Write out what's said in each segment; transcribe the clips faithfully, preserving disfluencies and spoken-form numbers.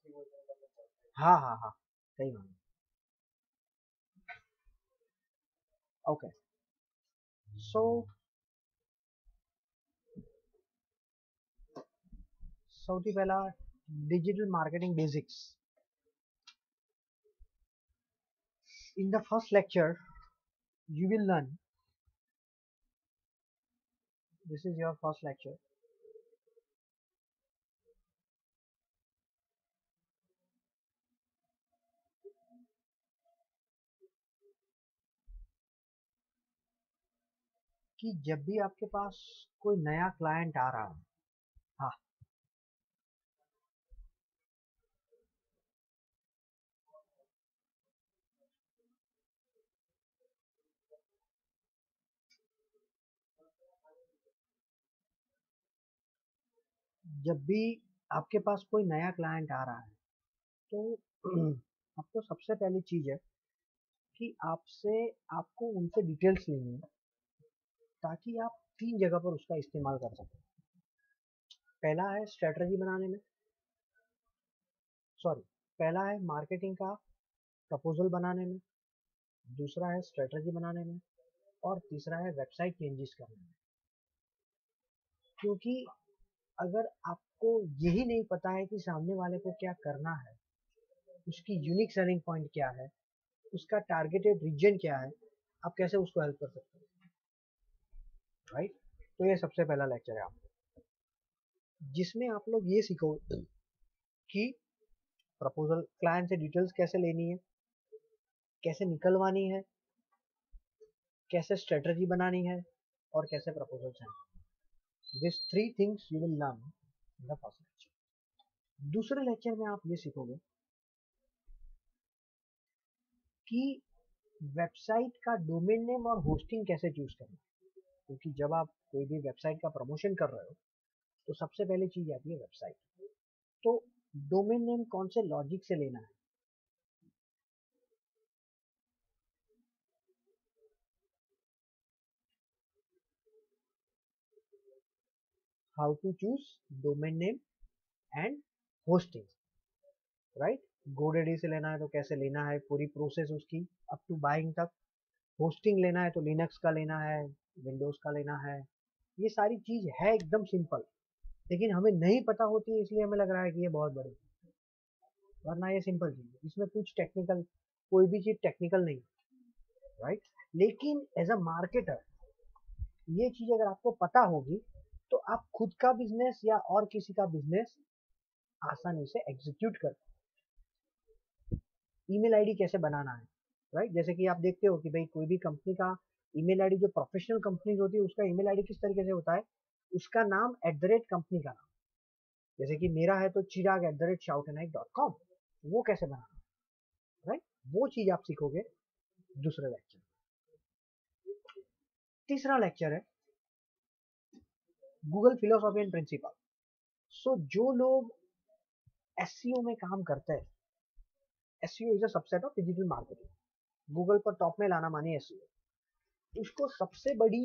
हाँ हाँ हाँ, सही बात। ओके, सो સૌથી પહેલા digital marketing basics. In the first lecture, you will learn, this is your first lecture, कि जब भी आपके पास कोई नया क्लाइंट आ रहा है, हाँ, जब भी आपके पास कोई नया क्लाइंट आ रहा है, तो आपको सबसे पहली चीज है कि आपसे आपको उनसे डिटेल्स लेनी है, ताकि आप तीन जगह पर उसका इस्तेमाल कर सकें। पहला है स्ट्रेटजी बनाने में, सॉरी पहला है मार्केटिंग का प्रपोजल बनाने में, दूसरा है स्ट्रेटजी बनाने में, और तीसरा है वेबसाइट चेंजेस करने में। क्योंकि अगर आपको यही नहीं पता है कि सामने वाले को क्या करना है, उसकी यूनिक सेलिंग पॉइंट क्या है, उसका टारगेटेड रीजन क्या है, आप कैसे उसको हेल्प कर सकते हो, राइट? तो ये सबसे पहला लेक्चर है आपको, जिसमें आप लोग ये सीखो कि प्रपोजल क्लाइंट से डिटेल्स कैसे लेनी है, कैसे निकलवानी है, कैसे स्ट्रेटजी बनानी है, और कैसे proposal send. This three things you will learn in the first lecture. दूसरे लेक्चर में आप ये सीखोगे कि वेबसाइट का डोमेन नेम और होस्टिंग कैसे चूज करना है। क्योंकि जब आप कोई भी वेबसाइट का प्रमोशन कर रहे हो, तो सबसे पहले चीज आती है वेबसाइट। तो डोमेन नेम कौन से लॉजिक से लेना है, how to choose domain name and hosting, right? GoDaddy से लेना है तो कैसे लेना है, पूरी प्रोसेस उसकी अप टू बाइंग तक। होस्टिंग लेना है तो लिनक्स का लेना है, विंडोज का लेना है। ये सारी चीज है एकदम सिंपल, लेकिन हमें नहीं पता होती है, इसलिए हमें लग रहा है कि ये बहुत बड़ी, वरना ये सिंपल चीज है। इसमें कुछ टेक्निकल, कोई भी चीज टेक्निकल नहीं, राइट? लेकिन एज अ मार्केटर ये चीज अगर आपको पता होगी, तो आप खुद का बिजनेस या और किसी का बिजनेस आसानी से एग्जीक्यूट कर। ईमेल आईडी कैसे बनाना है, राइट? जैसे कि आप देखते हो कि भाई कोई भी कंपनी का ईमेल आईडी, जो प्रोफेशनल कंपनीज होती है, उसका ईमेल आईडी किस तरीके से होता है, उसका नाम एट द रेट कंपनी का नाम। जैसे कि मेरा है तो चिराग एट द रेट शाउटनाइक डॉट कॉम, वो कैसे बनाना, राइट? वो चीज आप सीखोगे दूसरे लेक्चर। तीसरा लेक्चर है Google philosophy and principle. So जो लोग एसईओ में काम करते हैं, SEO is a subset of digital marketing. Google पर टॉप में लाना माने एसईओ। उसको सबसे बड़ी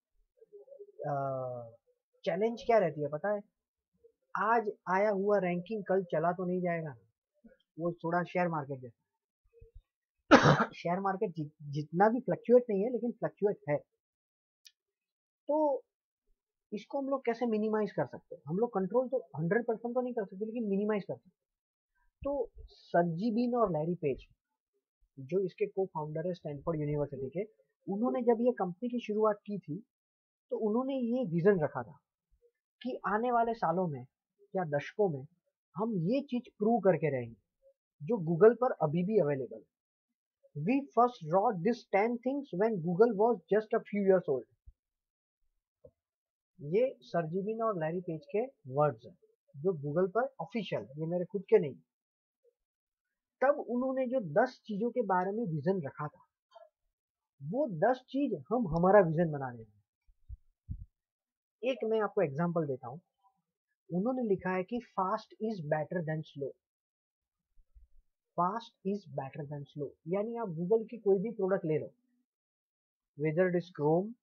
चैलेंज क्या रहती है पता है? आज आया हुआ रैंकिंग कल चला तो नहीं जाएगा। वो थोड़ा शेयर मार्केट जैसा। शेयर मार्केट जि, जितना भी फ्लक्चुएट नहीं है, लेकिन फ्लक्चुएट है। तो इसको हम लोग कैसे मिनिमाइज कर सकते हैं? हम लोग कंट्रोल तो हंड्रेड परसेंट तो नहीं कर सकते, लेकिन मिनिमाइज कर सकते हैं। तो सर्जी बीन और लैरी पेज, जो इसके को फाउंडर है स्टैनफोर्ड यूनिवर्सिटी के, उन्होंने जब ये कंपनी की शुरुआत की थी, तो उन्होंने ये विजन रखा था कि आने वाले सालों में या दशकों में हम ये चीज प्रूव करके रहेंगे जो गूगल पर अभी भी अवेलेबल है। We first wrote this ten things when Google was just a few years old. ये सर्जिबिन और लैरी पेज के वर्ड्स हैं, जो गूगल पर ऑफिशियल, ये मेरे खुद के नहीं। तब उन्होंने जो दस चीजों के बारे में विजन रखा था, वो दस चीज हम हमारा विजन बना रहे हैं। एक मैं आपको एग्जांपल देता हूं। उन्होंने लिखा है कि fast is better than slow. Fast is better than slow, यानी आप गूगल की कोई भी प्रोडक्ट ले लो, whether it is Chrome,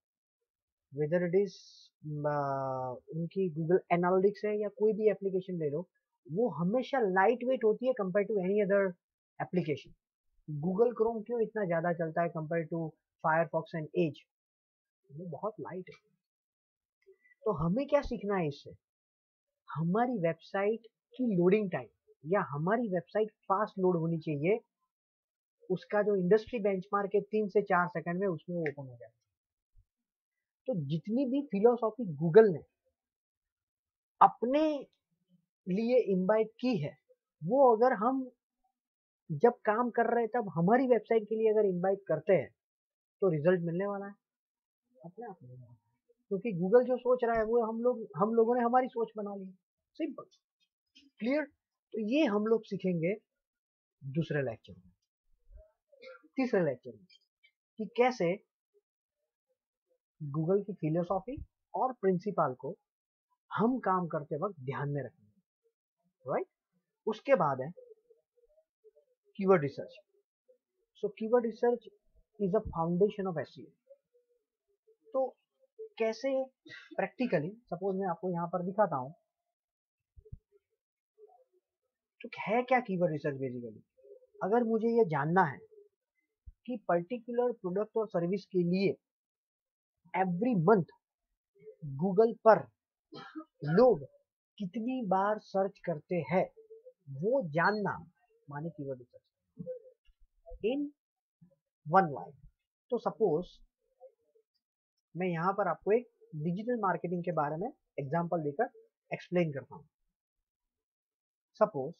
whether it is उनकी गूगल एनालिटिक्स है, या कोई भी एप्लीकेशन ले लो, वो हमेशा लाइट वेट होती है compare to any other application. Google Chrome क्यों इतना ज़्यादा चलता है compare to Firefox and Edge? वो बहुत लाइट है। तो हमें क्या सीखना है इससे? हमारी वेबसाइट की लोडिंग टाइम या हमारी वेबसाइट फास्ट लोड होनी चाहिए। उसका जो इंडस्ट्री बेंचमार्क है तीन से चार सेकंड में उसमें वो ओपन हो जाए। तो जितनी भी फिलोसॉफी गूगल ने अपने लिए इम्बाइब की है, वो अगर हम जब काम कर रहे हैं तब हमारी वेबसाइट के लिए अगर इम्बाइब करते हैं तो रिजल्ट मिलने वाला है, अपने आप मिलने वाला है। क्योंकि गूगल जो सोच रहा है वो हम लोग हम लोगों ने हमारी सोच बना ली। Simple, clear. तो ये हम लोग सीखेंगे दूसरे लेक्चर में, तीसरे लेक्चर में, कि कैसे गूगल की फिलोसॉफी और प्रिंसिपल को हम काम करते वक्त ध्यान में रखेंगे, राइट। उसके बाद है keyword research. So keyword research is a foundation of SEO. तो कैसे प्रैक्टिकली, सपोज मैं आपको यहाँ पर दिखाता हूँ, तो है क्या कीवर्ड रिसर्च बेसिकली? अगर मुझे ये जानना है कि पर्टिकुलर प्रोडक्ट और सर्विस के लिए एवरी मंथ गूगल पर लोग कितनी बार सर्च करते हैं, वो जानना माने keyword research in one line. तो सपोज मैं यहाँ पर आपको एक डिजिटल मार्केटिंग के बारे में एग्जांपल देकर एक्सप्लेन करता हूँ। सपोज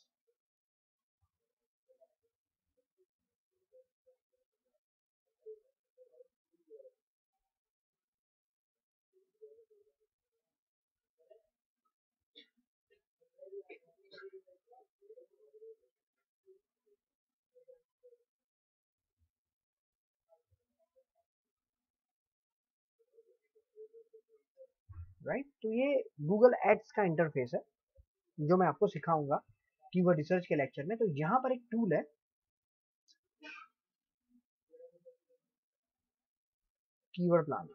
राइट, तो ये गूगल एड्स का इंटरफेस है जो मैं आपको सिखाऊंगा कीवर्ड रिसर्च के लेक्चर में। तो यहाँ पर एक टूल है कीवर्ड प्लान।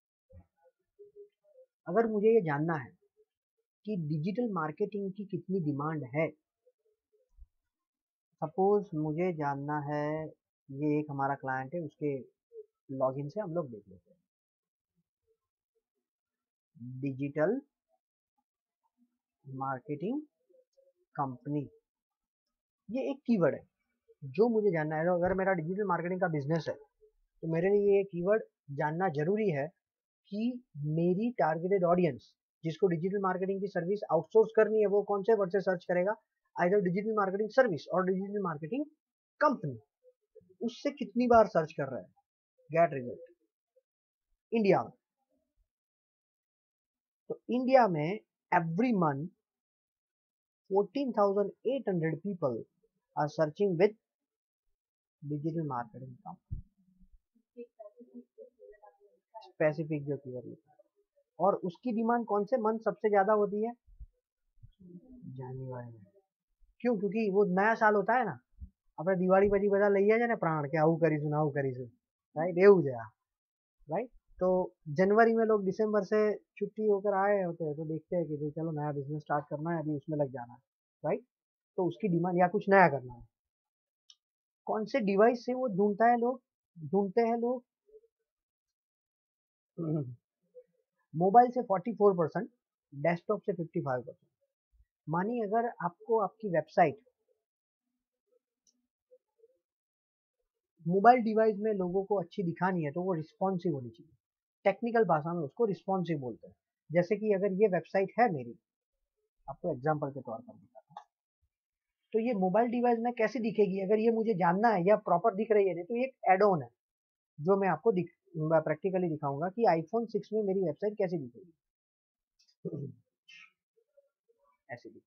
अगर मुझे ये जानना है कि डिजिटल मार्केटिंग की कितनी डिमांड है, सपोज मुझे जानना है, ये एक हमारा क्लाइंट है, उसके लॉगिन से हम लोग देख लेते हैं। डिजिटल मार्केटिंग कंपनी, ये एक कीवर्ड है जो मुझे जानना है। तो अगर मेरा डिजिटल मार्केटिंग का बिजनेस है तो मेरे लिए ये कीवर्ड जानना जरूरी है कि मेरी टारगेटेड ऑडियंस जिसको डिजिटल मार्केटिंग की सर्विस आउटसोर्स करनी है वो कौन से वर्ड से सर्च करेगा, आइदर डिजिटल मार्केटिंग सर्विस और डिजिटल मार्केटिंग कंपनी, उससे कितनी बार सर्च कर रहा है। गेट रिजल्ट इंडिया में, तो इंडिया में every month fourteen thousand eight hundred people are searching with digital marketing company, specific जो कीवर्ड लिखा है। और उसकी डिमांड कौन से मंथ सबसे ज्यादा होती है? जान्युआरी में। क्यों? क्योंकि वो नया साल होता है ना, આપણે દિવાળી પછી બધા લઈ જાય ને પ્રાણ કે આવું કરીશું ને આવું કરીશું, રાઈટ, એવું છે આ, राइट। तो जनवरी में लोग दिसंबर से छुट्टी होकर आए होते हैं तो देखते हैं कि भाई चलो नया बिजनेस स्टार्ट करना है, अभी उसमें लग जाना है, राइट। तो उसकी डिमांड या कुछ नया करना है, कौन से डिवाइस से वो ढूंढता है लोग ढूंढते हैं लोग मोबाइल से फोर्टी फोर परसेंट, डेस्कटॉप से फिफ्टी फाइव परसेंट। मानिए अगर आपको आपकी वेबसाइट मोबाइल डिवाइस में लोगों को अच्छी दिखानी है तो वो रिस्पॉन्सिव होनी चाहिए। टेक्निकल भाषा में उसको रिस्पॉन्सिव बोलते हैं। जैसे कि अगर ये वेबसाइट है मेरी, आपको एग्जांपल के तौर पर दिखाता हूँ, तो ये मोबाइल डिवाइस में कैसी दिखेगी अगर ये मुझे जानना है या प्रॉपर दिख रही है नहीं, तो ये एक एड ऑन है जो मैं आपको दिख प्रैक्टिकली दिखाऊंगा कि आईफोन सिक्स में मेरी वेबसाइट कैसी दिखेगी। ऐसी दिखेगी,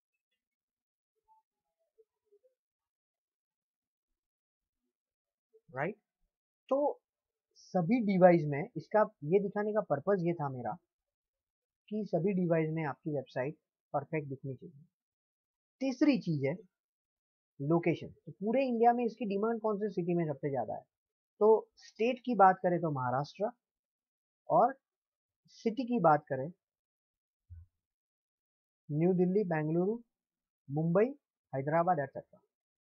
राइट। तो सभी डिवाइस में इसका ये दिखाने का पर्पज ये था मेरा कि सभी डिवाइस में आपकी वेबसाइट परफेक्ट दिखनी चाहिए। तीसरी चीज है लोकेशन। तो पूरे इंडिया में इसकी डिमांड कौन सी सिटी में सबसे ज्यादा है? तो स्टेट की बात करें तो महाराष्ट्र, और सिटी की बात करें न्यू दिल्ली, बेंगलुरु, मुंबई, हैदराबाद एटसेट्रा।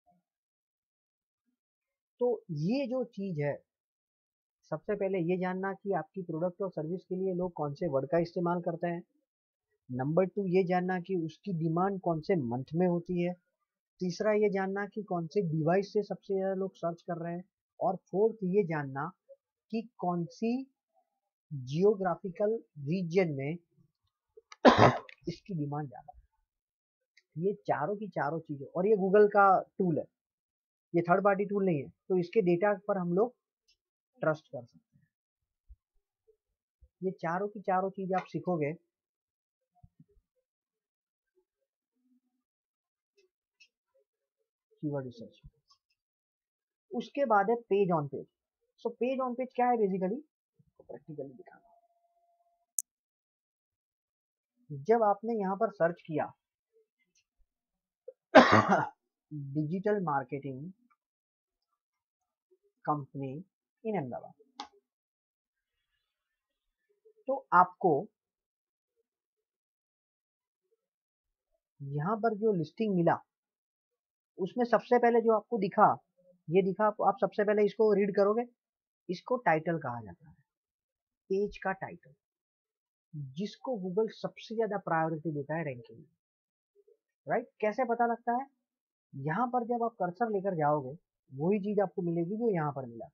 तो ये जो चीज है, सबसे पहले ये जानना कि आपकी प्रोडक्ट और सर्विस के लिए लोग कौन से वर्ड का इस्तेमाल करते हैं। नंबर टू, ये जानना कि उसकी डिमांड कौन से मंथ में होती है। तीसरा ये जानना कि कौन से डिवाइस से सबसे ज़्यादा लोग सर्च कर रहे हैं। और फोर्थ ये जानना कि कौन सी जियोग्राफिकल रीजन में इसकी डिमांड ज़्यादा है। ये चारों की चारों चीज़ें, और ये गूगल का टूल है, ये थर्ड पार्टी टूल नहीं है, तो इसके डेटा पर हम लोग ट्रस्ट कर सकते हैं। ये चारों की चारों चीज़ आप सीखोगे, कीवर्ड रिसर्च। उसके बाद है page on page. So page on page क्या है बेसिकली, प्रैक्टिकली दिखाना। जब आपने यहाँ पर सर्च किया digital marketing company in Ahmedabad, तो आपको यहाँ पर जो लिस्टिंग मिला उसमें सबसे पहले जो आपको दिखा, ये दिखा आपको, आप सबसे पहले इसको रीड करोगे। इसको टाइटल कहा जाता है, पेज का टाइटल, जिसको गूगल सबसे ज्यादा प्रायोरिटी देता है रैंकिंग में। राइट, कैसे पता लगता है? यहाँ पर जब आप कर्सर लेकर जाओगे वही चीज आपको मिलेगी जो यहाँ पर मिला।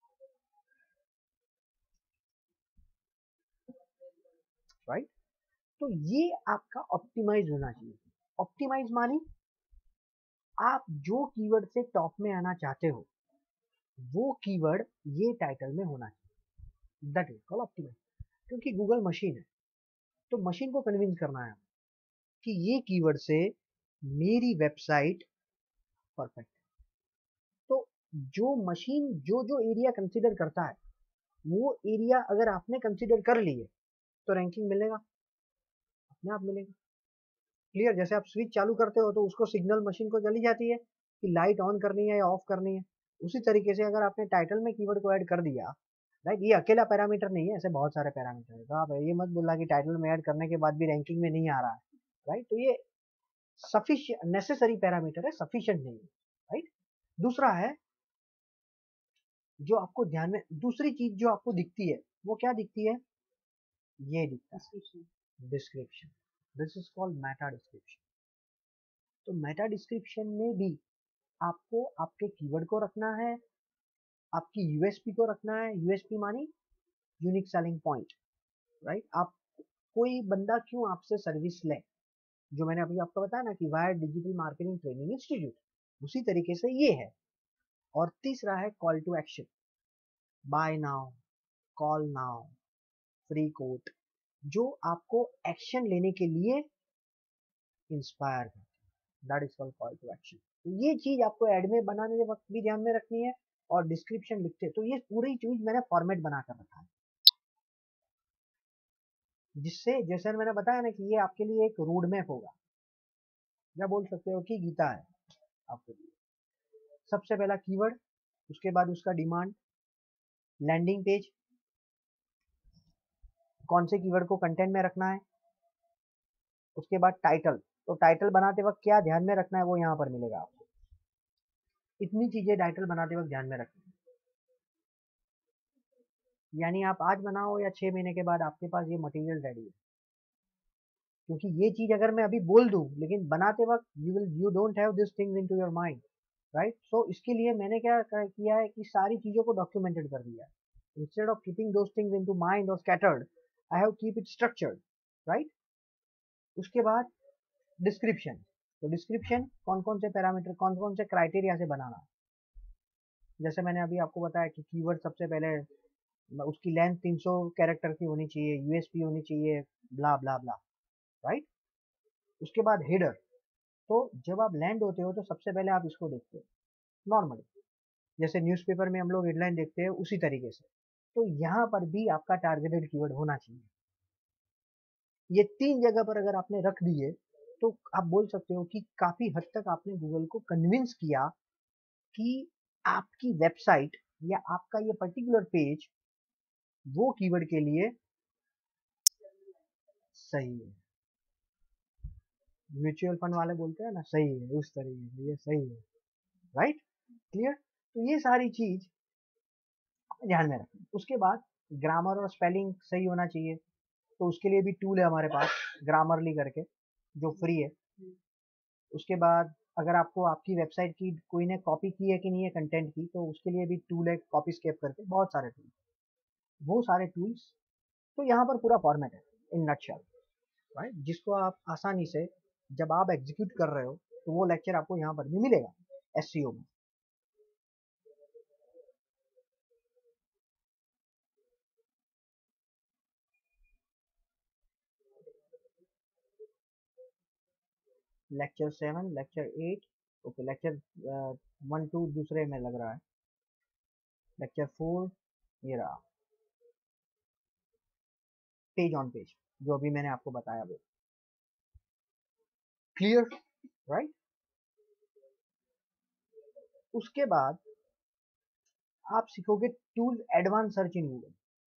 राइट, तो ये आपका ऑप्टिमाइज होना चाहिए। ऑप्टिमाइज मानी आप जो कीवर्ड से टॉप में आना चाहते हो वो कीवर्ड ये टाइटल में होना चाहिए। That is called optimize. क्योंकि गूगल मशीन है, तो मशीन को कन्विंस करना है कि ये कीवर्ड से मेरी वेबसाइट परफेक्ट है। तो जो मशीन जो जो एरिया कंसीडर करता है वो एरिया अगर आपने कंसीडर कर लिए तो रैंकिंग मिलेगा, अपने आप मिलेगा। क्लियर? जैसे आप स्विच चालू करते हो तो उसको सिग्नल मशीन को चली जाती है कि लाइट ऑन करनी है या ऑफ करनी है। उसी तरीके से अगर आपने टाइटल में कीवर्ड को ऐड कर दिया, राइट, ये अकेला पैरामीटर नहीं है, ऐसे बहुत सारे पैरामीटर है। तो आप ये मत बोलना कि टाइटल में ऐड करने के बाद भी रैंकिंग में नहीं आ रहा है। राइट, तो ये सफिशिएंट नेसेसरी पैरामीटर है, सफिशिएंट नहीं है। राइट, दूसरा है जो आपको ध्यान में, दूसरी चीज जो आपको दिखती है वो क्या दिखती है? ये दिखता है description. This is called meta description. तो मेटा डिस्क्रिप्शन में भी आपको आपके कीवर्ड को रखना है, आपकी यूएसपी को रखना है। यूएसपी मानी यूनिक सेलिंग पॉइंट। राइट, आप, कोई बंदा क्यों आपसे सर्विस ले, जो मैंने अभी आपको बताया ना कि wire digital marketing training institute, उसी तरीके से ये है। और तीसरा है call to action, buy now, call now, free quote, जो आपको एक्शन लेने के लिए इंस्पायर करते हैं। That is called call to action. तो ये चीज आपको एड में बनाने के वक्त भी ध्यान में रखनी है, और डिस्क्रिप्शन लिखते हैं तो ये पूरी चीज मैंने फॉर्मेट बना कर रखा है, जिससे जैसे मैंने बताया ना कि ये आपके लिए एक रोड मैप होगा, या बोल सकते हो कि गीता है आपके लिए। सबसे पहला कीवर्ड, उसके बाद उसका डिमांड, लैंडिंग पेज, कौन से कीवर्ड को कंटेंट में रखना है, उसके बाद टाइटल। तो टाइटल बनाते वक्त क्या ध्यान में रखना है वो यहाँ पर मिलेगा आपको। इतनी चीजें टाइटल बनाते वक्त ध्यान में रखनी है। यानी आप आज बनाओ या छह महीने के बाद आपके पास ये मटेरियल रेडी है। क्योंकि ये चीज अगर मैं अभी बोल दूं लेकिन बनाते वक्त you will you don't have this things into your mind. Right, so इसके लिए मैंने क्या किया है कि सारी चीजों को डॉक्यूमेंटेड कर दिया है। Instead of keeping those things into mind और scattered, I have keep it structured. Right, उसके बाद डिस्क्रिप्शन। तो डिस्क्रिप्शन कौन कौन से पैरामीटर, कौन कौन से क्राइटेरिया से बनाना। जैसे मैंने अभी आपको बताया कि कीवर्ड सबसे पहले उसकी लेंथ तीन सौ कैरेक्टर की होनी चाहिए, यूएसपी होनी चाहिए, ब्ला ब्ला ब्ला। राइट, उसके बाद हेडर। तो जब आप लैंड होते हो तो सबसे पहले आप इसको देखते हो नॉर्मली, जैसे न्यूज़पेपर में हम लोग हेडलाइन देखते हैं उसी तरीके से। तो यहाँ पर भी आपका टारगेटेड कीवर्ड होना चाहिए। ये तीन जगह पर अगर आपने रख दिए तो आप बोल सकते हो कि काफी हद तक आपने गूगल को कन्विंस किया कि आपकी वेबसाइट या आपका ये पर्टिकुलर पेज वो कीवर्ड के लिए सही है। म्यूचुअल फंड वाले बोलते हैं ना, सही है, उस तरीके से ये सही है। Right, clear. तो ये सारी चीज ध्यान में रखें। उसके बाद ग्रामर और स्पेलिंग सही होना चाहिए, तो उसके लिए भी टूल है हमारे पास, ग्रामरली करके, जो फ्री है। उसके बाद अगर आपको आपकी वेबसाइट की कोई ने कॉपी की है कि नहीं है कंटेंट की, तो उसके लिए भी टूल है, कॉपी स्केप करके, बहुत सारे टूल, वो सारे टूल्स। तो यहाँ पर पूरा फॉर्मेट है इन नटशेल, राइट, जिसको आप आसानी से जब आप एग्जीक्यूट कर रहे हो तो वो लेक्चर आपको यहाँ पर भी मिलेगा एसईओ में। Lecture seven, lecture eight, okay, lecture one two दूसरे में लग रहा है, लेक्चर फोर ये रहा, पेज ऑन पेज, जो अभी मैंने आपको बताया वो। Clear, right. उसके बाद आप सीखोगे tool advance search in Google.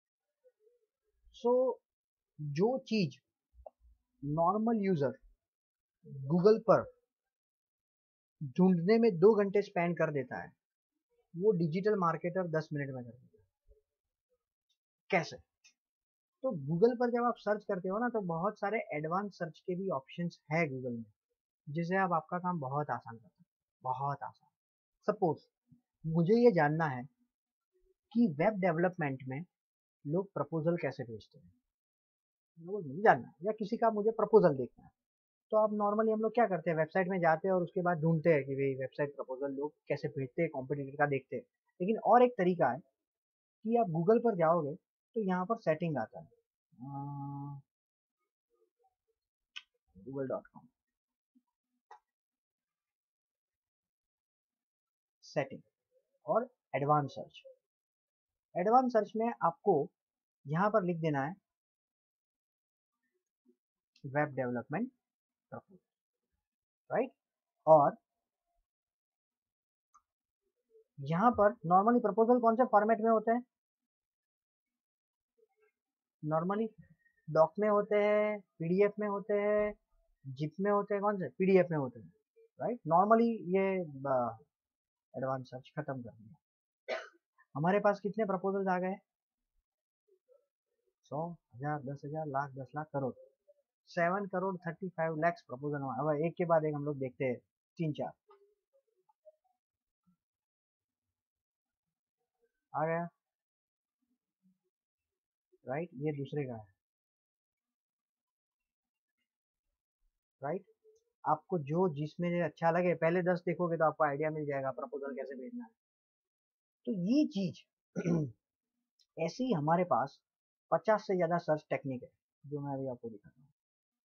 So जो चीज नॉर्मल यूजर गूगल पर ढूंढने में दो घंटे स्पेंड कर देता है, वो डिजिटल मार्केटर दस मिनट में कर देता है। कैसे? तो गूगल पर जब आप सर्च करते हो ना, तो बहुत सारे एडवांस सर्च के भी ऑप्शंस है गूगल में, जिससे आप आपका काम बहुत आसान कर सकते हैं, बहुत आसान। सपोज मुझे ये जानना है कि वेब डेवलपमेंट में लोग प्रपोजल कैसे भेजते हैं, वो मुझे जानना है, या किसी का मुझे प्रपोजल देखना है। तो आप नॉर्मली हम लोग क्या करते हैं, वेबसाइट में जाते हैं और उसके बाद ढूंढते हैं कि भाई वेबसाइट प्रपोजल लोग कैसे भेजते हैं, कॉम्पिटिटर का देखते हैं। लेकिन और एक तरीका है कि आप गूगल पर जाओगे तो यहाँ पर सेटिंग आता है, गूगल डॉट कॉम, सेटिंग और एडवांस सर्च। एडवांस सर्च में आपको यहाँ पर लिख देना है वेब डेवलपमेंट प्रपोजल, राइट। और यहाँ पर नॉर्मली प्रपोजल कौन से फॉर्मेट में होते हैं, नॉर्मली डॉक में होते हैं, पीडीएफ में होते हैं, जिप में होते हैं, कौन से पीडीएफ में होते हैं, राइट। नॉर्मली ये एडवांस सर्च खत्म कर दिया। हमारे पास कितने प्रपोजल्स आ गए, सौ, हजार, दस हजार, लाख, दस lakh, crore, seven crore thirty five lakhs proposal. अब एक के बाद एक हम लोग देखते हैं, तीन चार आ गया, राइट। ये दूसरे का है, राइट। आपको जो जिसमें अच्छा लगे, पहले दस देखोगे तो आपको आइडिया मिल जाएगा प्रपोजल कैसे भेजना है। तो ये चीज ऐसी हमारे पास पचास से ज्यादा सर्च टेक्निक है, जो मैं अभी आपको दिखाता हूँ।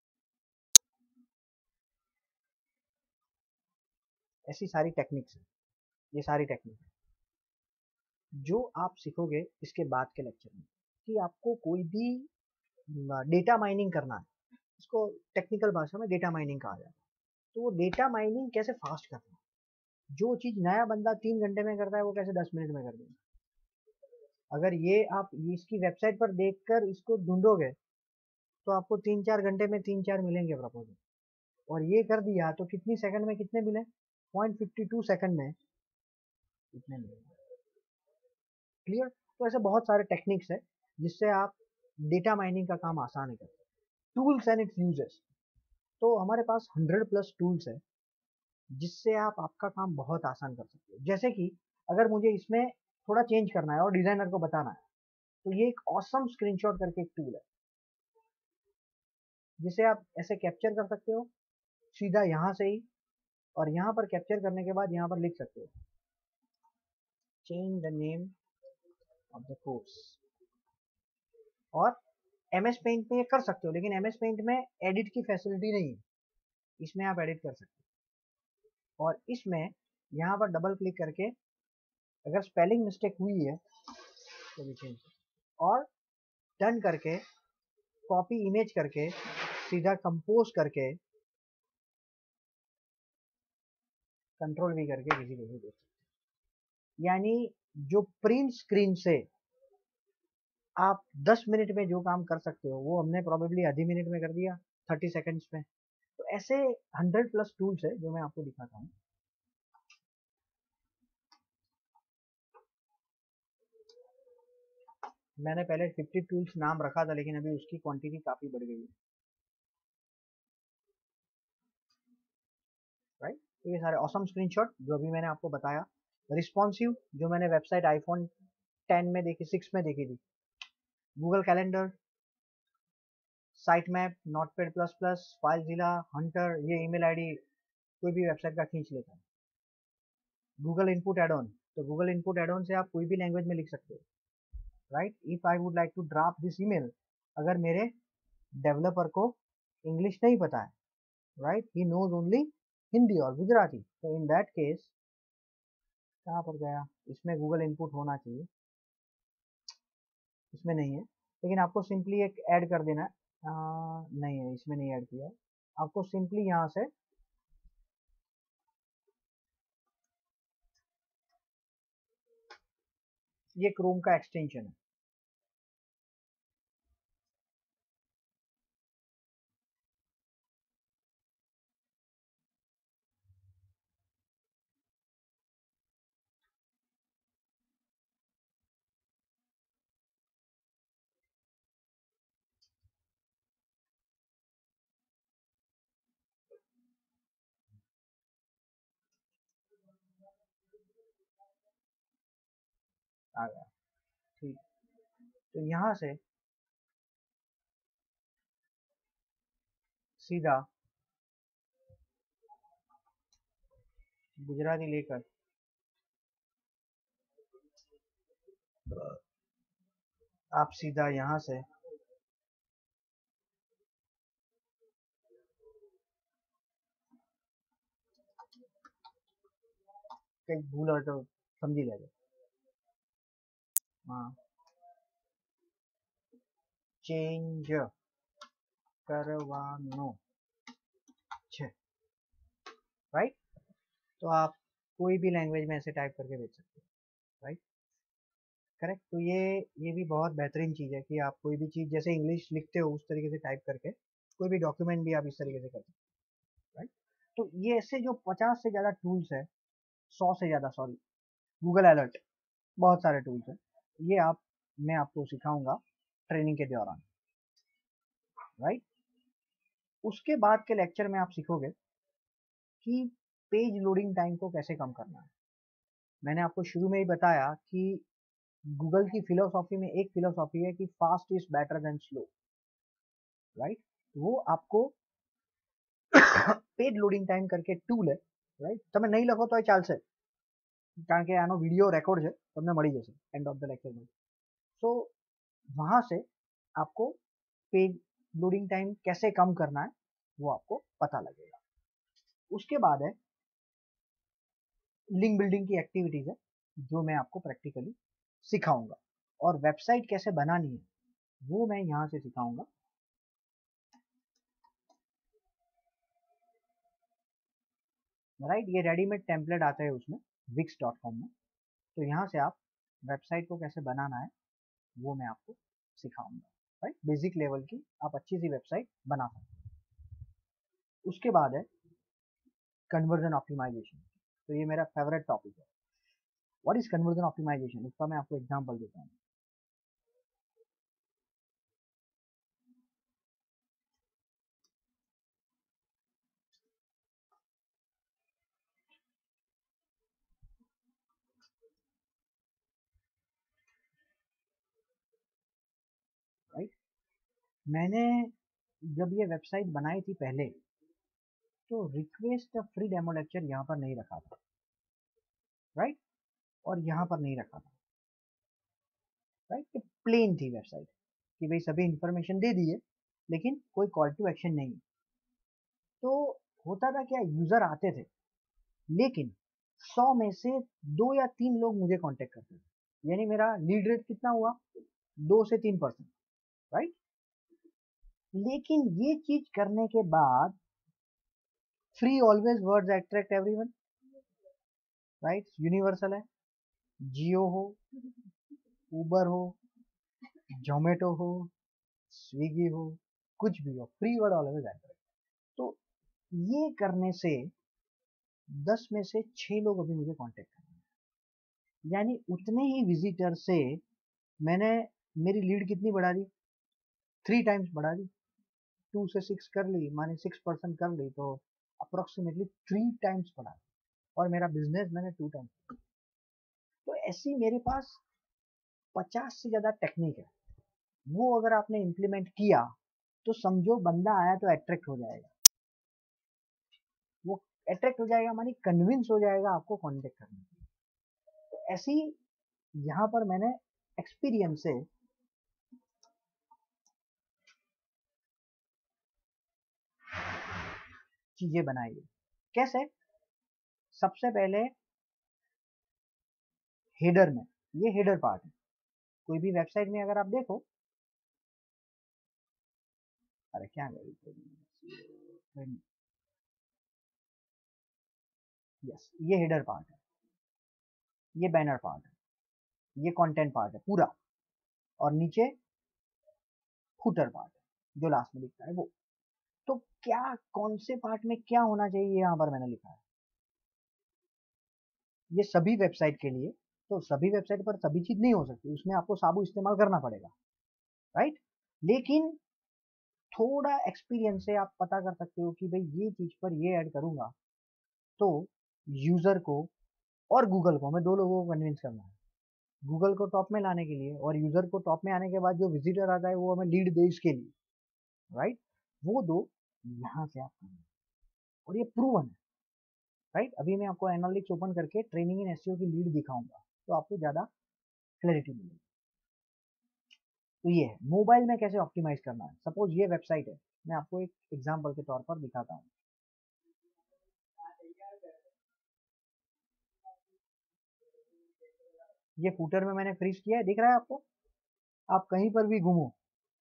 ऐसी सारी टेक्निक्स है, ये सारी टेक्निक है जो आप सीखोगे इसके बाद के लेक्चर में, कि आपको कोई भी डेटा माइनिंग करना है, इसको टेक्निकल भाषा में डेटा माइनिंग कहा जाता है। तो वो डेटा माइनिंग कैसे फास्ट करना है, जो चीज नया बंदा तीन घंटे में करता है वो कैसे दस मिनट में कर देगा। अगर ये आप इसकी वेबसाइट पर देखकर इसको ढूंढोगे तो आपको तीन चार घंटे में तीन चार मिलेंगे प्रपोजल, और ये कर दिया तो कितनी सेकंड में कितने मिले, पॉइंट फिफ्टी टू सेकंड में कितने मिलेंगे। क्लियर। तो ऐसे बहुत सारे टेक्निक्स है जिससे आप डेटा माइनिंग का काम आसान कर सकते हैं। टूल्स एंड इट्स यूजेस, तो हमारे पास हंड्रेड प्लस टूल्स है जिससे आप आपका काम बहुत आसान कर सकते हो। जैसे कि अगर मुझे इसमें थोड़ा चेंज करना है और डिजाइनर को बताना है, तो ये एक ऑसम स्क्रीनशॉट करके एक टूल है, जिसे आप ऐसे कैप्चर कर सकते हो सीधा यहाँ से ही, और यहाँ पर कैप्चर करने के बाद यहाँ पर लिख सकते हो change the name of the course. और एमएस पेंट में ये कर सकते हो, लेकिन एमएस पेंट में एडिट की फैसिलिटी नहीं है, इसमें आप एडिट कर सकते हो। और इसमें यहाँ पर डबल क्लिक करके अगर स्पेलिंग मिस्टेक हुई है तो भी चेंज, और डन करके कॉपी इमेज करके सीधा कंपोज करके कंट्रोल भी करके किसी को भी दे सकते हैं। यानी जो प्रिंट स्क्रीन से आप दस मिनट में जो काम कर सकते हो, वो हमने प्रोबेबली आधी मिनट में कर दिया, थर्टी सेकेंड्स में। तो ऐसे हंड्रेड प्लस टूल्स है जो मैं आपको दिखाता हूँ। मैंने पहले फिफ्टी टूल्स नाम रखा था, लेकिन अभी उसकी क्वांटिटी काफी बढ़ गई है, राइट। तो ये सारे ऑसम स्क्रीनशॉट जो अभी मैंने आपको बताया, रिस्पॉन्सिव जो मैंने वेबसाइट आईफोन टेन में देखी, सिक्स में देखी थी, Google calendar, site map, Notepad plus plus, FileZilla, Hunter, ये ईमेल आईडी कोई भी वेबसाइट का खींच लेता है। गूगल इनपुट एड ऑन, तो गूगल इनपुट एड ऑन से आप कोई भी लैंग्वेज में लिख सकते हो, right. If I would like to draft this email, अगर मेरे डेवलपर को इंग्लिश नहीं पता है, right, he knows only Hindi और गुजराती, तो इन दैट केस कहाँ पर गया, इसमें गूगल इनपुट होना चाहिए, इसमें नहीं है, लेकिन आपको सिंपली एक ऐड कर देना है। आ, नहीं है, इसमें नहीं ऐड किया है। आपको सिंपली यहाँ से ये क्रोम का एक्सटेंशन है, आ गया, ठीक। तो यहाँ से सीधा गुजराती लेकर आप सीधा यहाँ से कहीं भूल हो तो समझ ही लेगा। हाँ, चेंज करवानो छे, राइट। तो आप कोई भी लैंग्वेज में ऐसे टाइप करके भेज सकते हो, राइट, करेक्ट। तो ये ये भी बहुत बेहतरीन चीज़ है कि आप कोई भी चीज़ जैसे इंग्लिश लिखते हो उस तरीके से टाइप करके कोई भी डॉक्यूमेंट भी आप इस तरीके से कर सकते हो, राइट। तो ये ऐसे जो पचास से ज़्यादा टूल्स है, सौ से ज़्यादा, सॉरी, गूगल अलर्ट, बहुत सारे टूल्स हैं, ये आप मैं आपको सिखाऊंगा ट्रेनिंग के दौरान, राइट। उसके बाद के लेक्चर में आप सीखोगे कि पेज लोडिंग टाइम को कैसे कम करना है। मैंने आपको शुरू में ही बताया कि गूगल की फिलोसॉफी में एक फिलोसॉफी है कि fast is better than slow, right. वो आपको पेज लोडिंग टाइम करके टूल है, राइट। તમે નહીં લખો તો ચાલશે, કારણ કે આનો વિડીયો રેકોર્ડ છે, તમને મળી જશે એન્ડ ઓફ ધ લેક્ચર में। सो वहां से आपको पेज लोडिंग टाइम कैसे कम करना है वो आपको पता लगेगा। उसके बाद है लिंक बिल्डिंग की एक्टिविटीज है जो मैं आपको प्रैक्टिकली सिखाऊंगा, और वेबसाइट कैसे बनानी है वो मैं यहाँ से सिखाऊंगा, राइट। ये रेडीमेड टेम्पलेट आता है उसमें विक्स डॉट कॉम में, तो यहाँ से आप वेबसाइट को कैसे बनाना है वो मैं आपको सिखाऊंगा, राइट। बेसिक लेवल की आप अच्छी सी वेबसाइट बना सकते हैं। उसके बाद है कन्वर्जन ऑप्टिमाइजेशन, तो ये मेरा फेवरेट टॉपिक है। व्हाट इज कन्वर्जन ऑप्टिमाइजेशन, उसका मैं आपको एग्जांपल देता हूँ, राइट। मैंने जब ये वेबसाइट बनाई थी पहले, तो रिक्वेस्ट फ्री डेमो लेक्चर यहाँ पर नहीं रखा था, राइट, और यहाँ पर नहीं रखा था, राइट। प्लेन थी वेबसाइट कि भाई सभी इंफॉर्मेशन दे दिए लेकिन कोई कॉल टू एक्शन नहीं। तो होता था क्या, यूजर आते थे लेकिन सौ में से दो या तीन लोग मुझे कांटेक्ट करते थे, यानी मेरा लीड रेट कितना हुआ, दो से तीन परसेंट, राइट। लेकिन ये चीज करने के बाद free always words attract everyone, right, universal है। जियो हो, उबर हो, जोमेटो हो, स्विगी हो, कुछ भी हो, फ्री वर्ड ऑलवेज अट्रैक्ट। तो ये करने से दस में से छह लोग अभी मुझे कांटेक्ट कर रहे हैं, यानी उतने ही विजिटर से मैंने मेरी लीड कितनी बढ़ा दी, थ्री टाइम्स बढ़ा दी। टू से सिक्स कर ली, माने सिक्स परसेंट कर ली, तो अप्रोक्सीमेटली थ्री टाइम्स बढ़ा दी, और मेरा बिजनेस मैंने टू टाइम्स। तो ऐसी मेरे पास पचास से ज्यादा टेक्निक है, वो अगर आपने इम्प्लीमेंट किया तो समझो बंदा आया तो अट्रैक्ट हो जाएगा, वो अट्रैक्ट हो जाएगा मानी कन्विंस हो जाएगा आपको कांटेक्ट करने के लिए। तो ऐसी यहाँ पर मैंने एक्सपीरियंस से चीजें बनाई है। कैसे? सबसे पहले हेडर में, ये हेडर पार्ट है, कोई भी वेबसाइट में अगर आप देखो, अरे क्या गई, यस, ये हेडर पार्ट है, ये बैनर पार्ट है, ये कंटेंट पार्ट है पूरा, और नीचे फुटर पार्ट है जो लास्ट में लिखता है वो। तो क्या कौन से पार्ट में क्या होना चाहिए यहाँ पर मैंने लिखा है, ये सभी वेबसाइट के लिए। तो सभी वेबसाइट पर सभी चीज नहीं हो सकती, उसमें आपको साबु इस्तेमाल करना पड़ेगा, राइट। लेकिन थोड़ा एक्सपीरियंस से आप पता कर सकते हो कि भाई ये चीज पर ये ऐड करूंगा तो यूजर को और गूगल को, हमें दो लोगों को कन्विंस करना है, गूगल को टॉप में लाने के लिए, और यूजर को टॉप में आने के बाद जो विजिटर आता है वो हमें लीड दे इसके लिए, राइट। वो दो यहाँ से आप करना, और ये प्रूवन है, राइट। अभी मैं आपको एनालिटिक्स ओपन करके ट्रेनिंग इन एसईओ की लीड दिखाऊंगा तो आपको ज्यादा क्लैरिटी मिलेगी। तो ये है मोबाइल में कैसे ऑप्टिमाइज करना है। सपोज ये वेबसाइट है, मैं आपको एक एग्जांपल के तौर पर दिखाता हूँ। ये फूटर में मैंने फ्रीज किया है, दिख रहा है आपको, आप कहीं पर भी घूमो,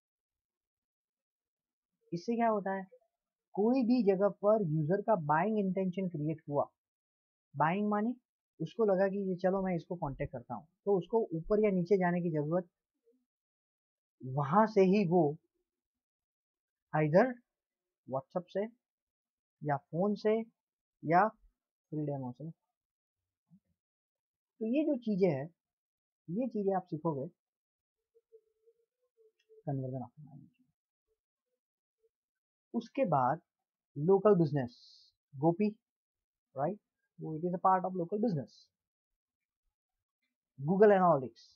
इससे क्या होता है, कोई भी जगह पर यूजर का बाइंग इंटेंशन क्रिएट हुआ, बाइंग मानी उसको लगा कि ये चलो मैं इसको कांटेक्ट करता हूँ, तो उसको ऊपर या नीचे जाने की जरूरत, वहां से ही वो इधर व्हाट्सएप से या फोन से या फ्री डेमो से। तो ये जो चीजें हैं, ये चीजें आप सीखोगे कन्वर्जन ऑप्टिमाइजेशन। उसके बाद लोकल बिजनेस, गोपी, राइट, वो it is a part of local business. Google Analytics,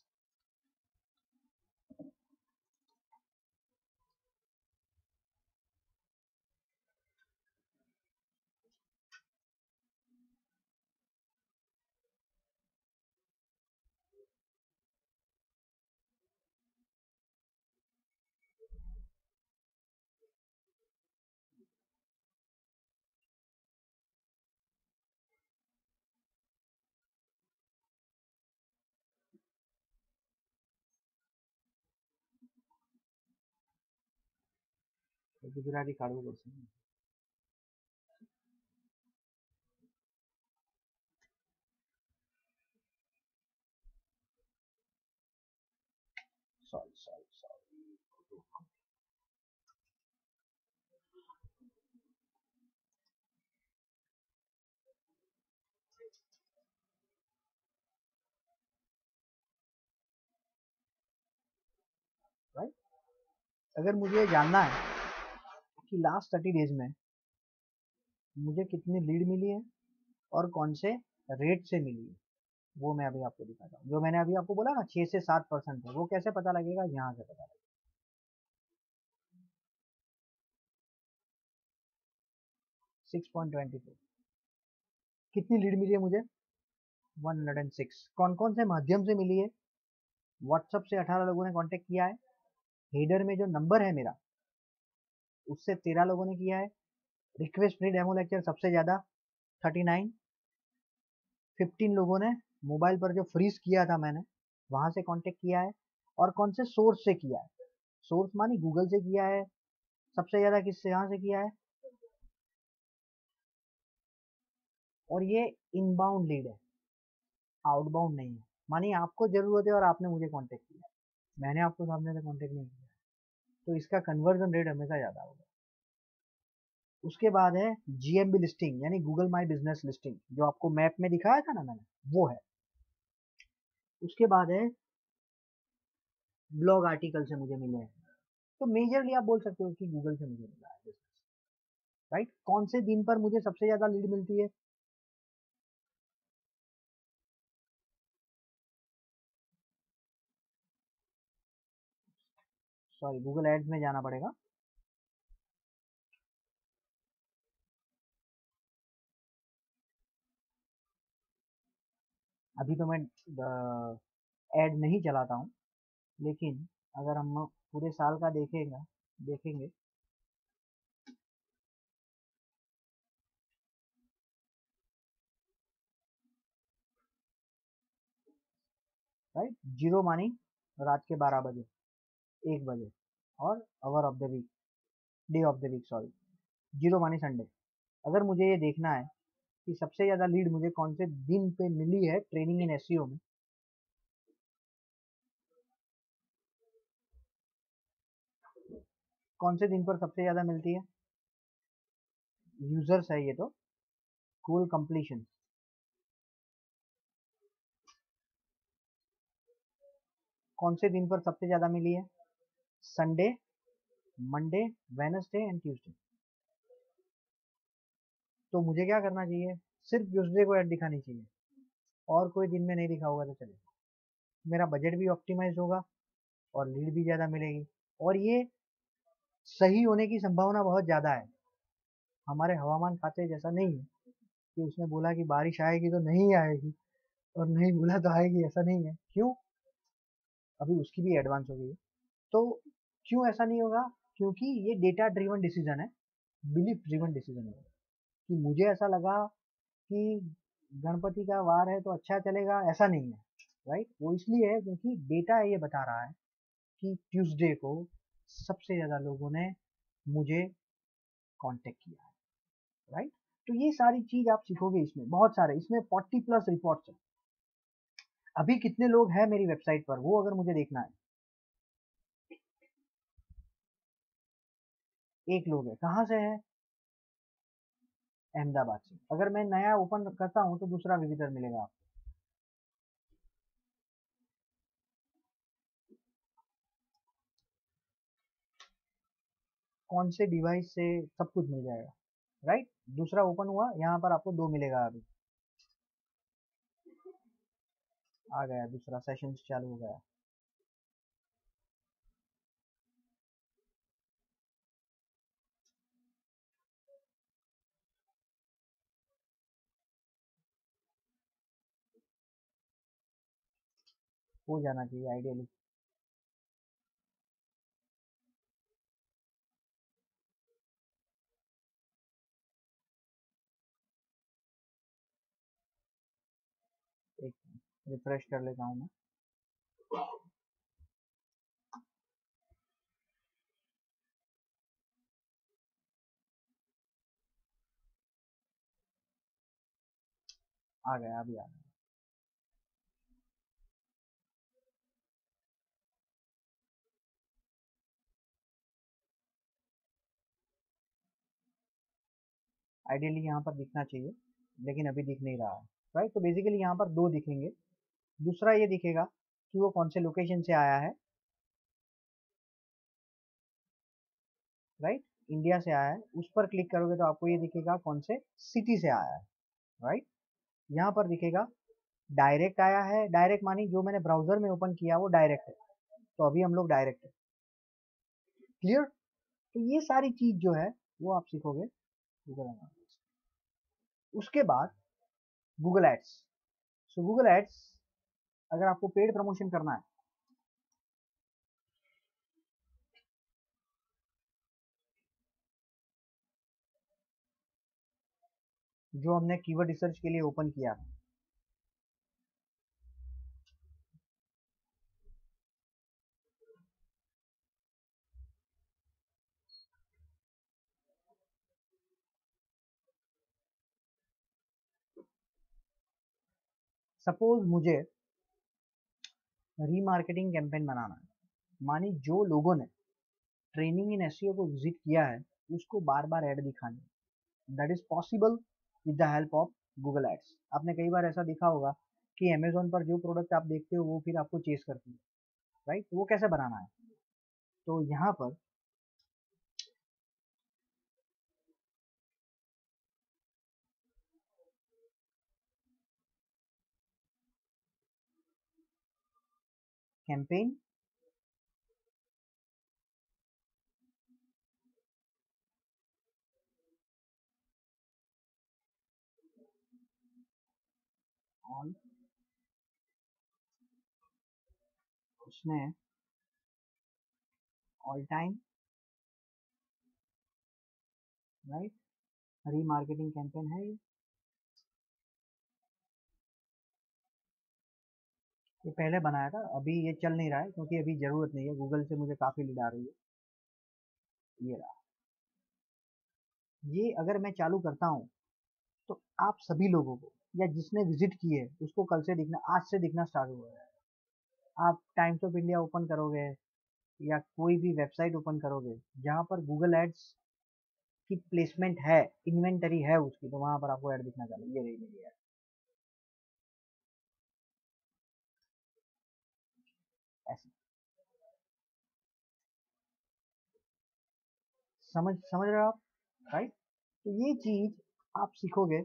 Gujarati काढ़ू बोलते हैं, सॉरी सॉरी सॉरी, राइट। अगर मुझे जानना है कि लास्ट थर्टी डेज में मुझे कितनी लीड मिली है और कौन से रेट से मिली है, वो मैं अभी आपको दिखाता हूँ। जो मैंने अभी आपको बोला ना छह से सात परसेंट है, वो कैसे पता लगेगा, यहाँ से पता लगेगा। सिक्स पॉइंट ट्वेंटी फोर, कितनी लीड मिली है मुझे, वन हंड्रेड एंड सिक्स। कौन कौन से माध्यम से मिली है, व्हाट्सएप से अठारह लोगों ने कांटेक्ट किया है, हेडर में जो नंबर है मेरा उससे तेरह लोगों ने किया है, रिक्वेस्ट फ्री डेमो लेक्चर सबसे ज्यादा थर्टी नाइन, फिफ्टीन लोगों ने मोबाइल पर जो फ्रीज किया था मैंने वहां से कांटेक्ट किया है, और कौन से सोर्स से किया है, सोर्स मानी गूगल से किया है, सबसे ज्यादा किससे यहाँ से किया है, और ये इनबाउंड लीड है, आउटबाउंड नहीं है, मानी आपको जरूरत है और आपने मुझे कांटेक्ट किया, मैंने आपको सामने से कांटेक्ट नहीं किया, तो इसका कन्वर्जन रेट हमेशा ज्यादा होगा। उसके बाद है जीएमबी लिस्टिंग यानी गूगल माई बिजनेस लिस्टिंग, जो आपको मैप में दिखाया था ना मैंने, वो है। उसके बाद है ब्लॉग आर्टिकल से मुझे मिले हैं। तो मेजरली आप बोल सकते हो कि गूगल से मुझे मिला है बिजनेस, राइट। कौन से दिन पर मुझे सबसे ज्यादा लीड मिलती है? सॉरी, गूगल एड्स में जाना पड़ेगा। अभी तो मैं एड नहीं चलाता हूँ, लेकिन अगर हम पूरे साल का देखेगा देखेंगे राइट, जीरो मानी रात के बारह बजे, एक बजे, और hour of the week, day of the week sorry, zero मानी संडे। अगर मुझे ये देखना है कि सबसे ज़्यादा लीड मुझे कौन से दिन पे मिली है ट्रेनिंग इन एसईओ में, कौन से दिन पर सबसे ज़्यादा मिलती है? यूजर्स है ये तो, गोल कंप्लीशन। कौन से दिन पर सबसे ज़्यादा मिली है? Sunday, Monday, Wednesday and Tuesday. तो मुझे क्या करना चाहिए? सिर्फ ट्यूसडे को ऐड दिखानी चाहिए, और कोई दिन में नहीं दिखा होगा तो चलेगा। मेरा बजट भी ऑप्टिमाइज होगा और लीड भी ज़्यादा मिलेगी, और ये सही होने की संभावना बहुत ज़्यादा है। हमारे हवामान खाते जैसा नहीं है कि उसने बोला कि बारिश आएगी तो नहीं आएगी, और नहीं बोला तो आएगी, ऐसा नहीं है। क्यों? अभी उसकी भी एडवांस हो गई है। तो क्यों ऐसा नहीं होगा? क्योंकि ये डेटा ड्रिवन डिसीजन है, बिलीफ ड्रिवन डिसीजन है। कि मुझे ऐसा लगा कि गणपति का वार है तो अच्छा चलेगा, ऐसा नहीं है, राइट। वो इसलिए है क्योंकि डेटा ये बता रहा है कि ट्यूसडे को सबसे ज़्यादा लोगों ने मुझे कांटेक्ट किया है, राइट। तो ये सारी चीज आप सीखोगे इसमें, बहुत सारे, इसमें फोर्टी प्लस रिपोर्ट्स है। अभी कितने लोग हैं मेरी वेबसाइट पर, वो अगर मुझे देखना है। एक लोग है, कहाँ से है? अहमदाबाद से। अगर मैं नया ओपन करता हूँ तो दूसरा विजिटर मिलेगा आपको। कौन से डिवाइस से, सब कुछ मिल जाएगा, राइट। दूसरा ओपन हुआ, यहाँ पर आपको दो मिलेगा। अभी आ गया दूसरा सेशन, चालू हो गया। हो जाना चाहिए आइडियली। एक रिफ्रेश कर लेता हूँ मैं। आ गया, अभी आ गया। आइडियली यहाँ पर दिखना चाहिए, लेकिन अभी दिख नहीं रहा है, राइट। तो बेसिकली यहाँ पर दो दिखेंगे। दूसरा ये दिखेगा कि वो कौन से लोकेशन से आया है, राइट। इंडिया से आया है, उस पर क्लिक करोगे तो आपको ये दिखेगा कौन से सिटी से आया है, राइट। यहाँ पर दिखेगा डायरेक्ट आया है, डायरेक्ट मानी जो मैंने ब्राउजर में ओपन किया वो डायरेक्ट है, तो अभी हम लोग डायरेक्ट है। क्लियर? तो ये सारी चीज जो है वो आप सीखोगे गूगल एनालिटिक्स। उसके बाद Google ads. So Google ads, अगर आपको पेड प्रमोशन करना है, जो हमने कीवर्ड रिसर्च के लिए ओपन किया था, सपोज मुझे रीमार्केटिंग कैंपेन बनाना है, मानी जो लोगों ने ट्रेनिंग इन एसईओ को विजिट किया है उसको बार बार ऐड दिखानी है, that is possible with the help of Google ads. आपने कई बार ऐसा देखा होगा कि अमेजोन पर जो प्रोडक्ट आप देखते हो वो फिर आपको चेस करती है, राइट? वो कैसे बनाना है? तो यहाँ पर कैंपेन ऑन, उसमें all time, right? Remarketing campaign है ये ये पहले बनाया था, अभी ये चल नहीं रहा है क्योंकि अभी जरूरत नहीं है, गूगल से मुझे काफी लीड आ रही है। ये रहा। ये अगर मैं चालू करता हूँ तो आप सभी लोगों को या जिसने विजिट की है उसको कल से दिखना, आज से दिखना स्टार्ट हो गया है। आप टाइम्स ऑफ इंडिया ओपन करोगे या कोई भी वेबसाइट ओपन करोगे जहाँ पर गूगल एड्स की प्लेसमेंट है, इन्वेंटरी है उसकी, तो वहां पर आपको ऐड दिखना चालू, ये रही मेरी ऐड। ऐसे समझ समझ रहे हो आप, राइट? तो ये चीज आप सीखोगे,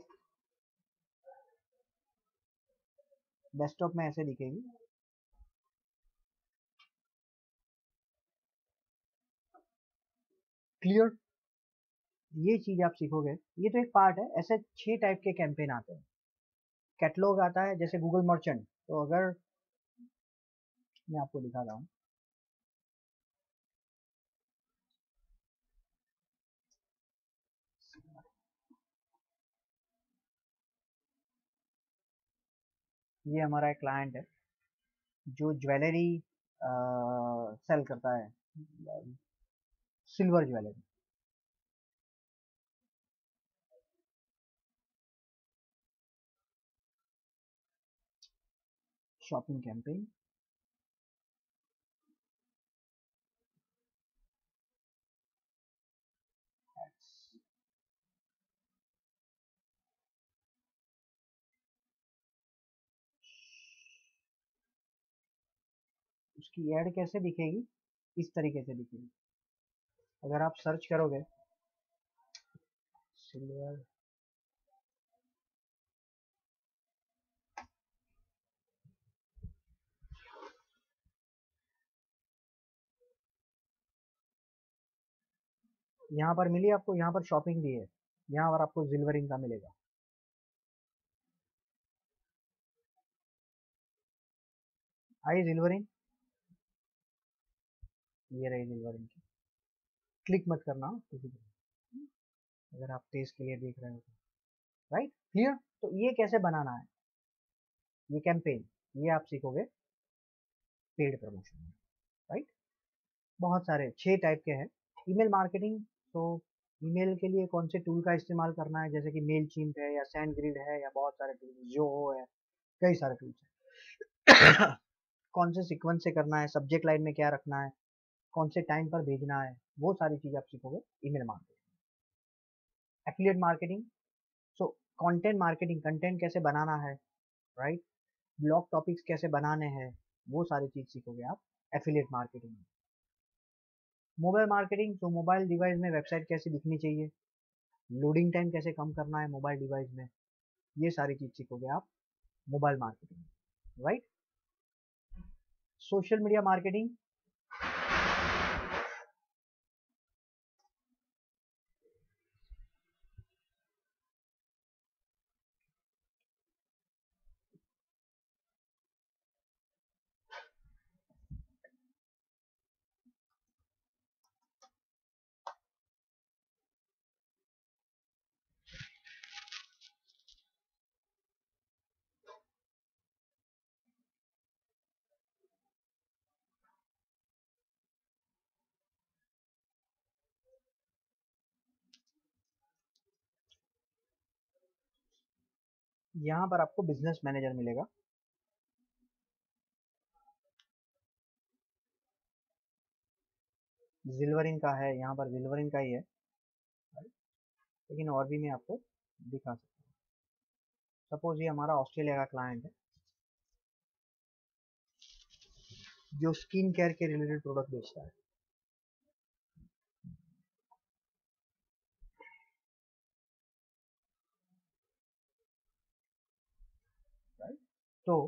डेस्कटॉप में ऐसे दिखेगी। क्लियर? ये चीज आप सीखोगे, ये तो एक पार्ट है। ऐसे छह टाइप के कैंपेन आते हैं। कैटलॉग आता है जैसे गूगल मर्चेंट, तो अगर मैं आपको दिखा रहा हूँ, ये हमारा एक क्लाइंट है जो ज्वेलरी सेल करता है, सिल्वर ज्वेलरी। शॉपिंग कैंपेन, उसकी एड कैसे दिखेगी? इस तरीके से दिखेगी। अगर आप सर्च करोगे सिल्वर, यहाँ पर मिली आपको, यहाँ पर शॉपिंग भी है, यहाँ पर आपको जिल्वरिंग का मिलेगा। आई जिल्वरिंग, ये रही जिल्वरिंग की। क्लिक मत करना किसी को, अगर आप टेस्ट के लिए देख रहे हो तो, राइट? क्लियर? तो ये कैसे बनाना है, ये कैंपेन, ये आप सीखोगे पेड प्रमोशन में, राइट? बहुत सारे छह टाइप के हैं। ईमेल मार्केटिंग, तो ईमेल के लिए कौन से टूल का इस्तेमाल करना है, जैसे कि मेल चिम्प है या सैंडग्रिड है या बहुत सारे टूल्स, जो है, कई सारे टूल्स हैं। कौन से सीक्वेंस से करना है, सब्जेक्ट लाइन में क्या रखना है, कौन से टाइम पर भेजना है, वो सारी चीज आप सीखोगे email marketing. Affiliate marketing, so content marketing, content कैसे बनाना है, राइट? ब्लॉग टॉपिक्स कैसे बनाने हैं, वो सारी चीज सीखोगे आप एफिलिएट मार्केटिंग में। मोबाइल मार्केटिंग, तो मोबाइल डिवाइस में वेबसाइट कैसे दिखनी चाहिए, लोडिंग टाइम कैसे कम करना है मोबाइल डिवाइस में, ये सारी चीज सीखोगे आप मोबाइल मार्केटिंग में, राइट? सोशल मीडिया मार्केटिंग, यहाँ पर आपको बिजनेस मैनेजर मिलेगा। जिल्वरिंग का है, यहाँ पर जिल्वरिंग का ही है। लेकिन और भी मैं आपको दिखा सकता हूँ। सपोज ये हमारा ऑस्ट्रेलिया का क्लाइंट है जो स्किन केयर के रिलेटेड प्रोडक्ट बेचता है। राइट, तो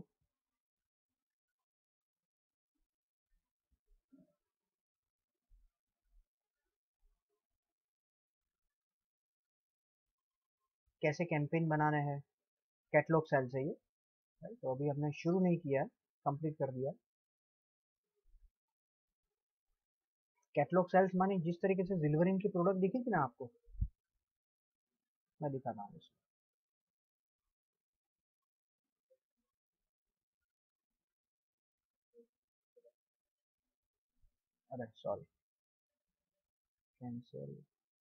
कैसे कैंपेन बनाना है, कैटलॉग सेल से ये। राइट, तो अभी हमने शुरू नहीं किया है, कंप्लीट कर दिया। कैटलॉग सेल्स माने जिस तरीके से जिलवरिन की प्रोडक्ट दिखी थी ना आपको, मैं दिखाता हूँ इसमें। अरे सॉरी, कैंसिल।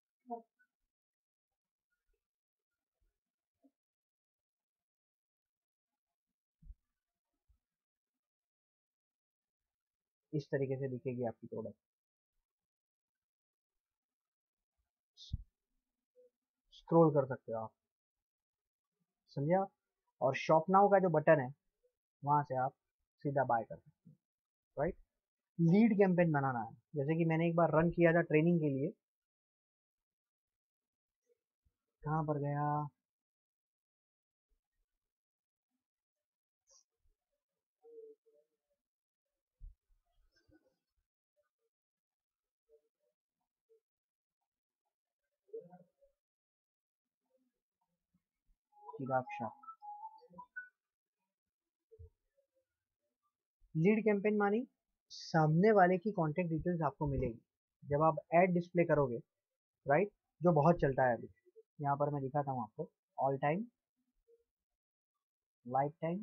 इस तरीके से दिखेगी आपकी प्रोडक्ट, स्क्रॉल कर सकते हो आप, समझे आप। और शॉप नाउ का जो बटन है वहां से आप सीधा बाय कर सकते हो। राइट, लीड कैंपेन बनाना है, जैसे कि मैंने एक बार रन किया था ट्रेनिंग के लिए। कहाँ पर गया, चिराग शाह। लीड कैंपेन मानी सामने वाले की कॉन्टेक्ट डिटेल्स आपको मिलेगी जब आप एड डिस्प्ले करोगे। राइट, जो बहुत चलता है अभी। यहाँ पर मैं दिखाता हूँ आपको, ऑल टाइम, लाइफ टाइम,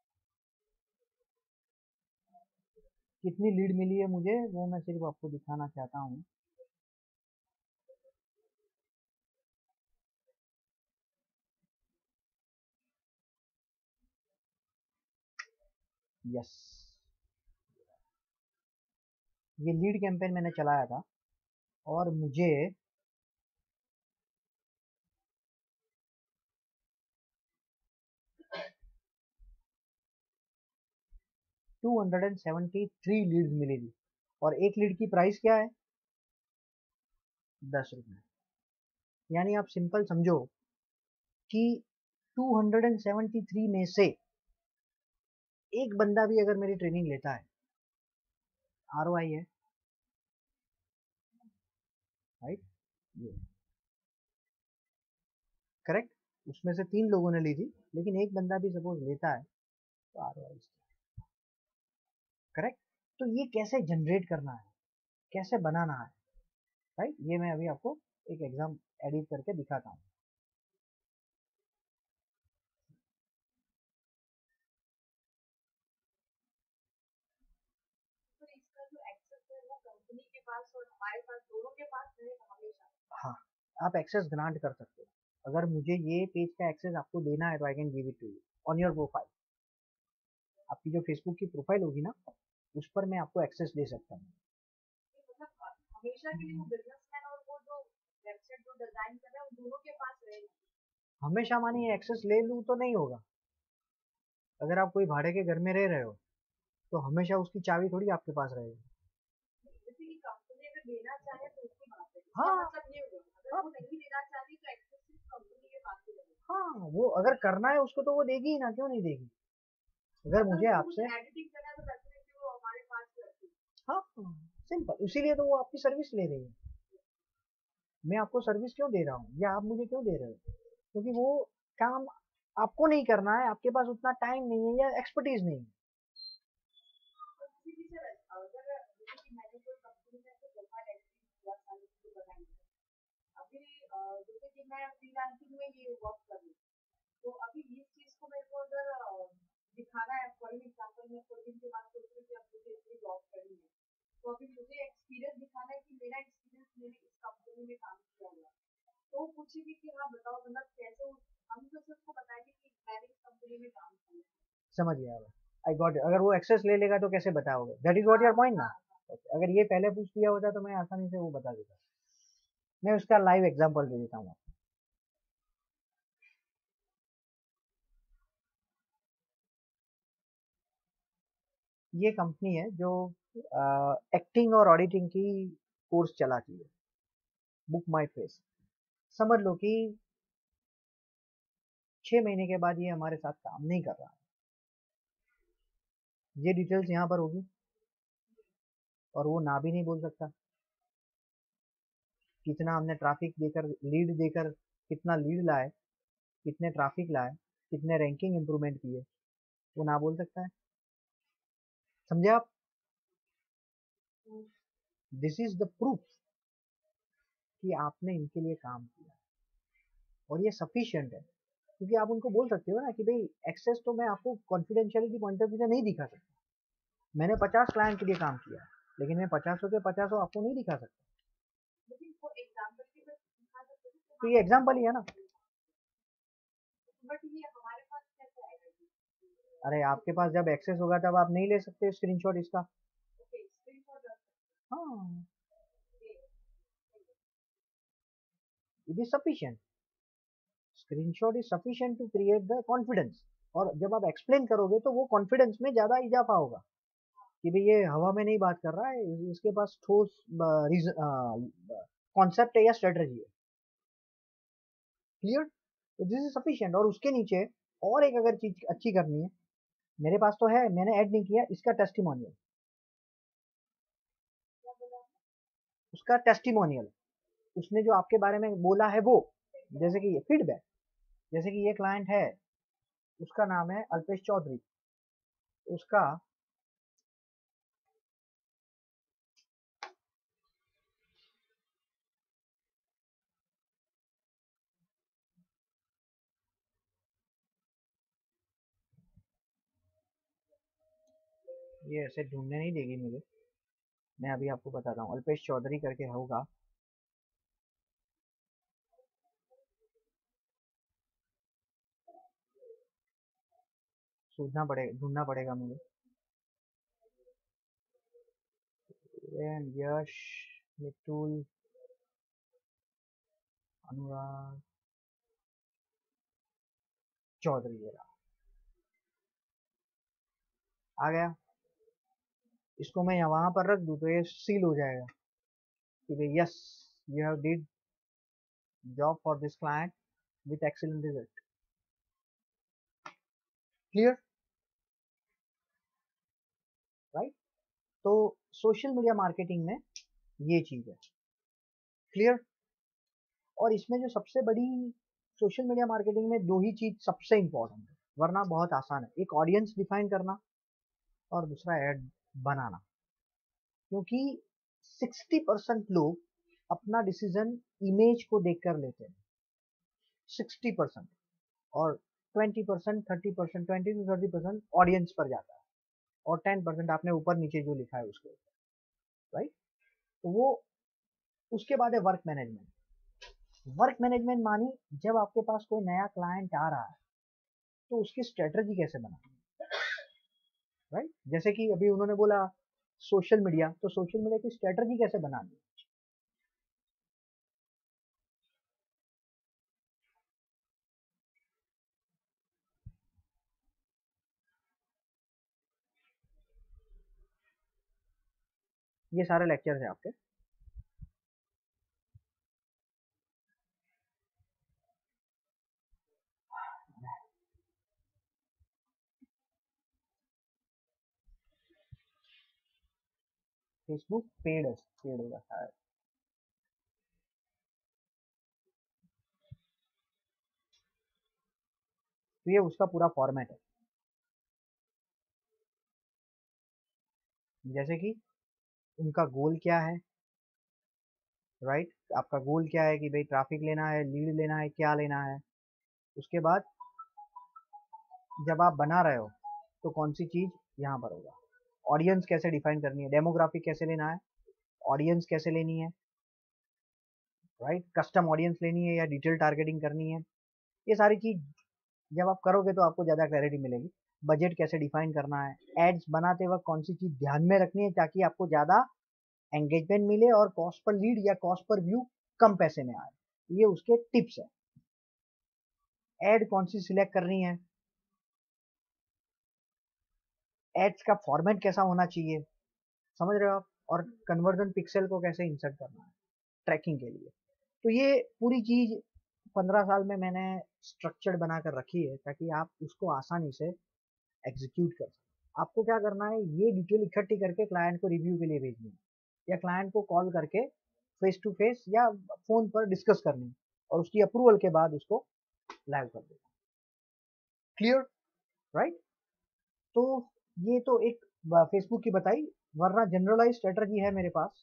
कितनी लीड मिली है मुझे वो मैं सिर्फ आपको दिखाना चाहता हूँ। यस, ये लीड कैंपेन मैंने चलाया था और मुझे two hundred seventy three leads मिली थी। और एक लीड की प्राइस क्या है, दस रुपये। यानी आप सिंपल समझो कि टू हंड्रेड सेवेंटी थ्री में से एक बंदा भी अगर मेरी ट्रेनिंग लेता है, आर ओ आई है। राइट, ये करेक्ट, उसमें से तीन लोगों ने ली थी, लेकिन एक बंदा भी सपोज लेता है तो आर ओ आई। करेक्ट, तो ये कैसे जनरेट करना है, कैसे बनाना है। राइट, ये मैं अभी आपको एक एग्जाम एडिट करके दिखाता हूँ। हाँ, आप एक्सेस ग्रांट कर सकते हो। अगर मुझे ये पेज का एक्सेस आपको देना है तो I can give it to you on your profile. आपकी जो फेसबुक की प्रोफाइल होगी ना, उस पर मैं आपको एक्सेस दे सकता हूँ। हमेशा के लिए वो बिजनेसमैन और वो जो वेबसाइट जो डिजाइन कर रहा है, दोनों के पास रहेगा। हमेशा मानिए एक्सेस ले लूँ तो नहीं होगा। अगर आप कोई भाड़े के घर में रह रहे हो तो हमेशा उसकी चाबी थोड़ी आपके पास रहेगी। जैसे कि कंपनी अगर देना चाहे तो उसकी बात है। हाँ, मतलब ये होगा अगर वो नहीं देना चाहती तो एक्सेस सिर्फ कंपनी के पास ही रहेगा। हाँ, वो अगर करना है उसको तो वो देगी ही ना, क्यों नहीं देगी। अगर मुझे आपसे एडिटिंग करना है तो डेफिनेटली वो हमारे पास रहती है। हाँ, सिंपल, इसीलिए तो वो आपकी सर्विस ले रही है। मैं आपको सर्विस क्यों दे रहा हूँ या आप मुझे क्यों दे रहे हो, क्योंकि वो काम आपको नहीं करना है, आपके पास उतना टाइम नहीं है या एक्सपर्टीज नहीं है। अभी जैसे कि मैं फ्रीलांसिंग में ये वर्क कर रही हूँ, तो अभी इस चीज को मेरे को अगर दिखाना है, फॉर एग्जाम्पल मैं कोई दिन के बाद सोच रही हूँ कि अब मुझे इतनी जॉब करनी है, तो अभी मुझे एक्सपीरियंस दिखाना है कि मेरा एक्सपीरियंस मैंने इस कंपनी में काम किया हुआ, तो वो पूछेगी कि हाँ बताओ मतलब कैसे, हम तो सिर्फ उसको बताएंगे कि मैंने इस कंपनी में काम किया। समझ गया, आई गॉट इट। अगर वो एक्सेस ले लेगा तो कैसे बताओगे, that is what your point ना। अगर ये पहले पूछ लिया होता तो मैं आसानी से वो बता देता। मैं उसका लाइव एग्जांपल दे देता हूँ। ये कंपनी है जो एक्टिंग और ऑडिटिंग की कोर्स चलाती है, बुक माई फेस। समझ लो कि छह महीने के बाद ये हमारे साथ काम नहीं कर रहा है। ये डिटेल्स यहाँ पर होगी और वो ना भी नहीं बोल सकता। कितना हमने ट्रैफिक देकर, लीड देकर कितना लीड लाए, कितने ट्रैफिक लाए, कितने रैंकिंग इंप्रूवमेंट किए, वो ना बोल सकता है। समझे आप? दिस इज द प्रूफ कि आपने इनके लिए काम किया और ये सफिशिएंट है। क्योंकि आप उनको बोल सकते हो ना कि भाई एक्सेस तो मैं आपको कॉन्फिडेंशियलिटी पॉइंट ऑफ व्यू से नहीं दिखा सकता, मैंने पचास क्लाइंट के लिए काम किया, लेकिन मैं पचासों के पचासों आपको नहीं दिखा सकता। तो ये एग्जाम्पल ही है ना। अरे आपके पास जब एक्सेस होगा तब आप नहीं ले सकते स्क्रीनशॉट इसका। हाँ, it is sufficient, screenshot is sufficient to create the confidence. और जब आप एक्सप्लेन करोगे तो वो कॉन्फिडेंस में ज्यादा इजाफा होगा कि भाई ये हवा में नहीं बात कर रहा है, इसके पास ठोस कॉन्सेप्ट है या स्ट्रेटजी है। क्लियर? तो दिस इज सफिशिएंट। और उसके नीचे और एक अगर चीज अच्छी करनी है, मेरे पास तो है, मैंने ऐड नहीं किया, इसका टेस्टिमोनियल, उसका टेस्टिमोनियल, उसने जो आपके बारे में बोला है वो, जैसे कि ये फीडबैक, जैसे कि ये क्लाइंट है, उसका नाम है अल्पेश चौधरी, उसका ये ऐसे ढूंढने नहीं देगी मुझे, मैं अभी आपको बताता हूँ, अल्पेश चौधरी करके होगा। सोचना पड़ेगा, ढूंढना पड़ेगा मुझे। यश, मितुल, अनुराग चौधरी, ये रहा, आ गया। इसको मैं यहाँ वहां पर रख दूं तो ये सील हो जाएगा कि भाई yes, you have did job for this client with excellent result. Clear? Right? तो सोशल मीडिया मार्केटिंग में ये चीज है। क्लियर? और इसमें जो सबसे बड़ी, सोशल मीडिया मार्केटिंग में दो ही चीज सबसे इंपॉर्टेंट है, वरना बहुत आसान है। एक ऑडियंस डिफाइन करना और दूसरा एड बनाना। क्योंकि सिक्सटी परसेंट लोग अपना डिसीजन इमेज को देखकर लेते हैं, सिक्सटी परसेंट, और twenty percent, thirty percent, twenty to thirty percent audience पर जाता है, और टेन परसेंट आपने ऊपर नीचे जो लिखा है उसके ऊपर। राइट? तो वो, उसके बाद है वर्क मैनेजमेंट। वर्क मैनेजमेंट मानी जब आपके पास कोई नया क्लाइंट आ रहा है तो उसकी स्ट्रेटजी कैसे बनानी। राइट? जैसे कि अभी उन्होंने बोला सोशल मीडिया, तो सोशल मीडिया की स्ट्रेटजी कैसे बनानी। ये सारे लेक्चर है आपके। फेसबुक पेड है, पेड होगा शायद। तो ये उसका पूरा फॉर्मेट है। जैसे कि उनका गोल क्या है। राइट? आपका गोल क्या है कि भाई ट्रैफिक लेना है, लीड लेना है, क्या लेना है। उसके बाद जब आप बना रहे हो तो कौन सी चीज यहाँ पर होगा, ऑडियंस कैसे डिफाइन करनी है, डेमोग्राफिक कैसे लेना है, ऑडियंस कैसे लेनी है। राइट? कस्टम ऑडियंस लेनी है या डिटेल टारगेटिंग करनी है। ये सारी चीज जब आप करोगे तो आपको ज्यादा क्लैरिटी मिलेगी। बजट कैसे डिफाइन करना है, एड्स बनाते वक्त कौन सी चीज ध्यान में रखनी है ताकि आपको ज्यादा एंगेजमेंट मिले और कॉस्ट पर लीड या कॉस्ट पर व्यू कम पैसे में आए। ये उसके टिप्स है। एड कौन सी सिलेक्ट करनी है, एड्स का फॉर्मेट कैसा होना चाहिए, समझ रहे हो आप, और कन्वर्जन पिक्सल को कैसे इंसर्ट करना है ट्रैकिंग के लिए। तो ये पूरी चीज पंद्रह साल में मैंने स्ट्रक्चर्ड बना कर रखी है ताकि आप उसको आसानी से एग्जीक्यूट कर सकें। आपको क्या करना है, ये डिटेल इकट्ठी करके क्लाइंट को रिव्यू के लिए भेजनी है, या क्लाइंट को कॉल करके फेस टू फेस या फोन पर डिस्कस करनी, और उसकी अप्रूवल के बाद उसको लाइव कर देना। Clear, right. तो ये तो एक फेसबुक की बताई, वरना जनरलाइज स्ट्रेटजी है मेरे पास,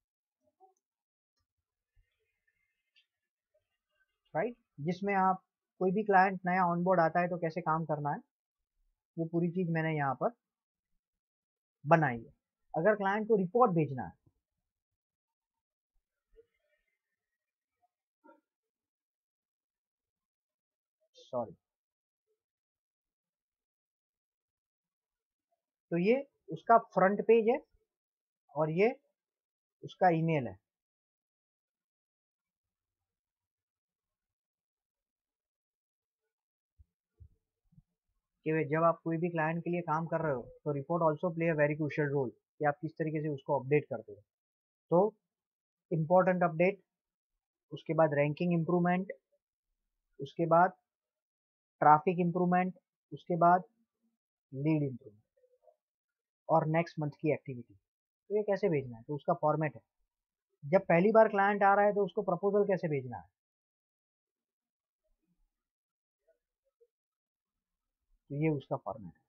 राइट, जिसमें आप कोई भी क्लाइंट नया ऑनबोर्ड आता है तो कैसे काम करना है, वो पूरी चीज मैंने यहाँ पर बनाई है। अगर क्लाइंट को रिपोर्ट भेजना है, सॉरी, तो ये उसका फ्रंट पेज है और ये उसका ईमेल है। कि जब आप कोई भी क्लाइंट के लिए काम कर रहे हो तो report also play a very crucial role, कि आप किस तरीके से उसको अपडेट करते हो। तो इम्पोर्टेंट अपडेट, उसके बाद रैंकिंग इम्प्रूवमेंट, उसके बाद ट्रैफिक इम्प्रूवमेंट, उसके बाद लीड इम्प्रूवमेंट, और नेक्स्ट मंथ की एक्टिविटी। तो ये कैसे भेजना है, तो उसका फॉर्मेट है। जब पहली बार क्लाइंट आ रहा है तो उसको प्रपोजल कैसे भेजना है, तो ये उसका फॉर्मेट है,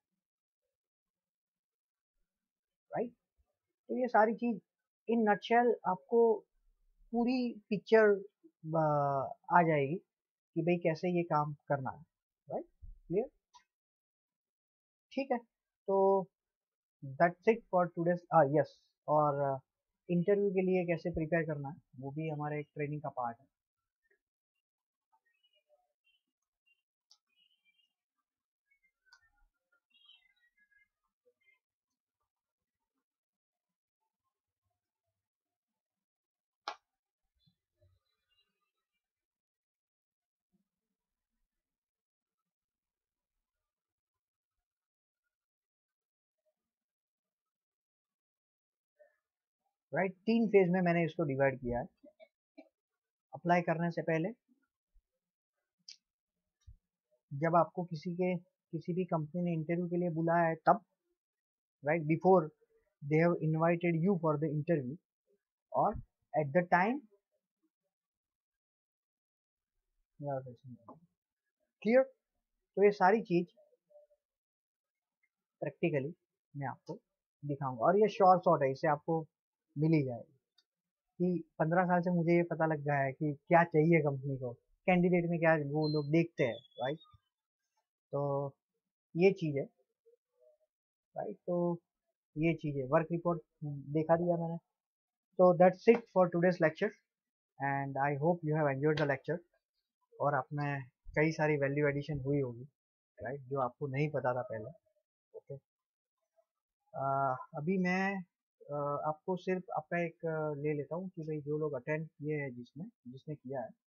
राइट। तो ये सारी चीज इन नटशेल आपको पूरी पिक्चर आ जाएगी कि भाई कैसे ये काम करना है, राइट। क्लियर, ठीक है। तो that's it for today's. Yes, और इंटरव्यू के लिए कैसे प्रिपेयर करना है वो भी हमारे एक ट्रेनिंग का पार्ट है। राइट, तीन फेज में मैंने इसको डिवाइड किया है। अप्लाई करने से पहले, जब आपको किसी के किसी भी कंपनी ने इंटरव्यू के लिए बुलाया है तब, right, before they have invited you for the interview, और एट द टाइम। क्लियर। तो ये सारी चीज प्रैक्टिकली मैं आपको दिखाऊंगा, और ये श्योर शॉट है, इससे आपको मिल ही जाएगी। कि पंद्रह साल से मुझे ये पता लग गया है कि क्या चाहिए कंपनी को, कैंडिडेट में क्या वो लोग देखते हैं, राइट। तो ये चीज़ है, राइट। तो ये चीज़ है, वर्क रिपोर्ट देखा दिया मैंने। तो that's it for today's lecture, and I hope you have enjoyed the lecture, और आपने कई सारी वैल्यू एडिशन हुई होगी, राइट, जो आपको नहीं पता था पहले। ओके, अभी मैं आ, आपको सिर्फ आपका एक आ, ले लेता हूँ कि भाई जो लोग अटेंड किए हैं, जिसने जिसने किया है,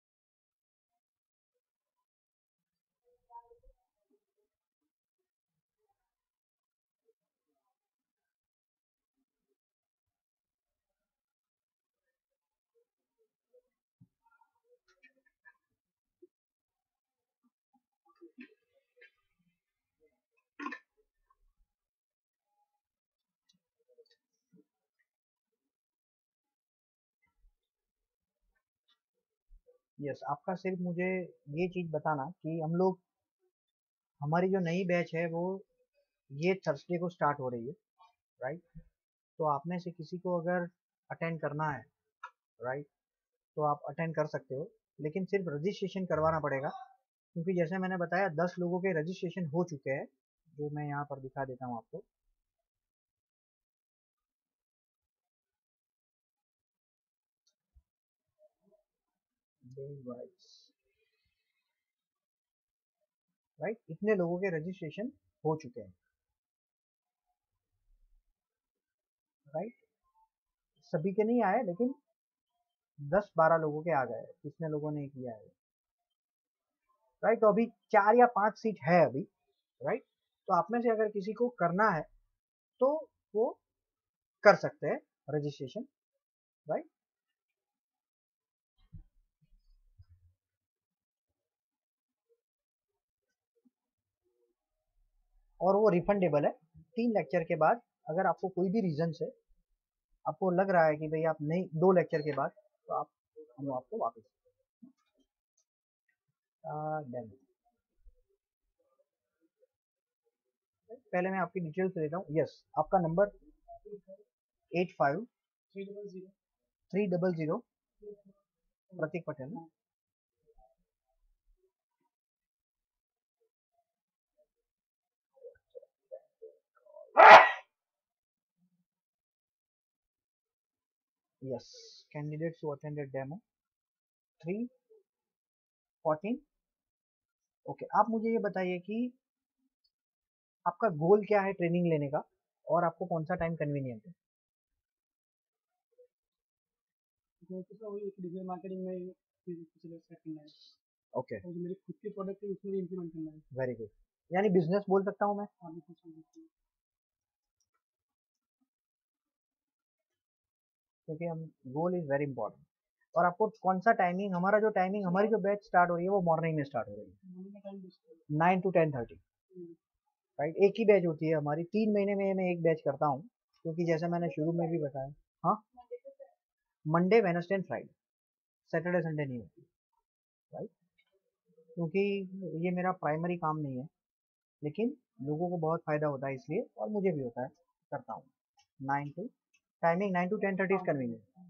यस, आपका सिर्फ मुझे ये चीज़ बताना कि हम लोग, हमारी जो नई बैच है वो ये थर्सडे को स्टार्ट हो रही है, राइट। तो आप में से किसी को अगर अटेंड करना है, राइट, तो आप अटेंड कर सकते हो, लेकिन सिर्फ रजिस्ट्रेशन करवाना पड़ेगा, क्योंकि जैसे मैंने बताया दस लोगों के रजिस्ट्रेशन हो चुके हैं, जो मैं यहाँ पर दिखा देता हूँ आपको। राइट, इतने लोगों के रजिस्ट्रेशन हो चुके हैं, राइट। सभी के नहीं आए, लेकिन दस बारह लोगों के आ गए, कितने लोगों ने किया है, राइट। तो अभी चार या पांच सीट है अभी, राइट। तो आप में से अगर किसी को करना है तो वो कर सकते हैं रजिस्ट्रेशन, राइट। और वो रिफंडेबल है। तीन लेक्चर के बाद अगर आपको कोई भी रीजन से आपको लग रहा है कि भाई आप नहीं, दो लेक्चर के बाद, तो आप हम आपको वापस डन। पहले मैं आपकी डिटेल्स देता हूँ। यस, आपका number eight five three double zero Pratik Patel. Yes, candidates who attended demo three fourteen. Okay, आप मुझे ये बताइए कि आपका गोल क्या है ट्रेनिंग लेने का, और आपको कौन सा टाइम कन्वीनियंट है। डिजिटल मार्केटिंग में सेट करना है। ओके, और जो मेरी खुद की प्रोडक्ट है उसमें भी इंप्लीमेंट करना है। वेरी गुड, यानी बिजनेस बोल सकता हूँ मैं। हाँ, बिजनेस बोल सकता हूँ, क्योंकि हम गोल इज वेरी इंपॉर्टेंट। और आपको कौन सा टाइमिंग, हमारा जो टाइमिंग, हमारी जो बैच स्टार्ट हो रही है वो मॉर्निंग में स्टार्ट हो रही है, nine to ten thirty, right. एक ही बैच होती है हमारी, तीन महीने में मैं एक बैच करता हूँ, क्योंकि जैसे मैंने शुरू में भी बताया। हाँ, Monday Wednesday and Friday, Saturday Sunday नहीं होती, राइट। क्योंकि ये मेरा प्राइमरी काम नहीं है, लेकिन लोगों को बहुत फायदा होता है इसलिए, और मुझे भी होता है, करता हूँ। Nine to timing nine to ten thirty is convenient.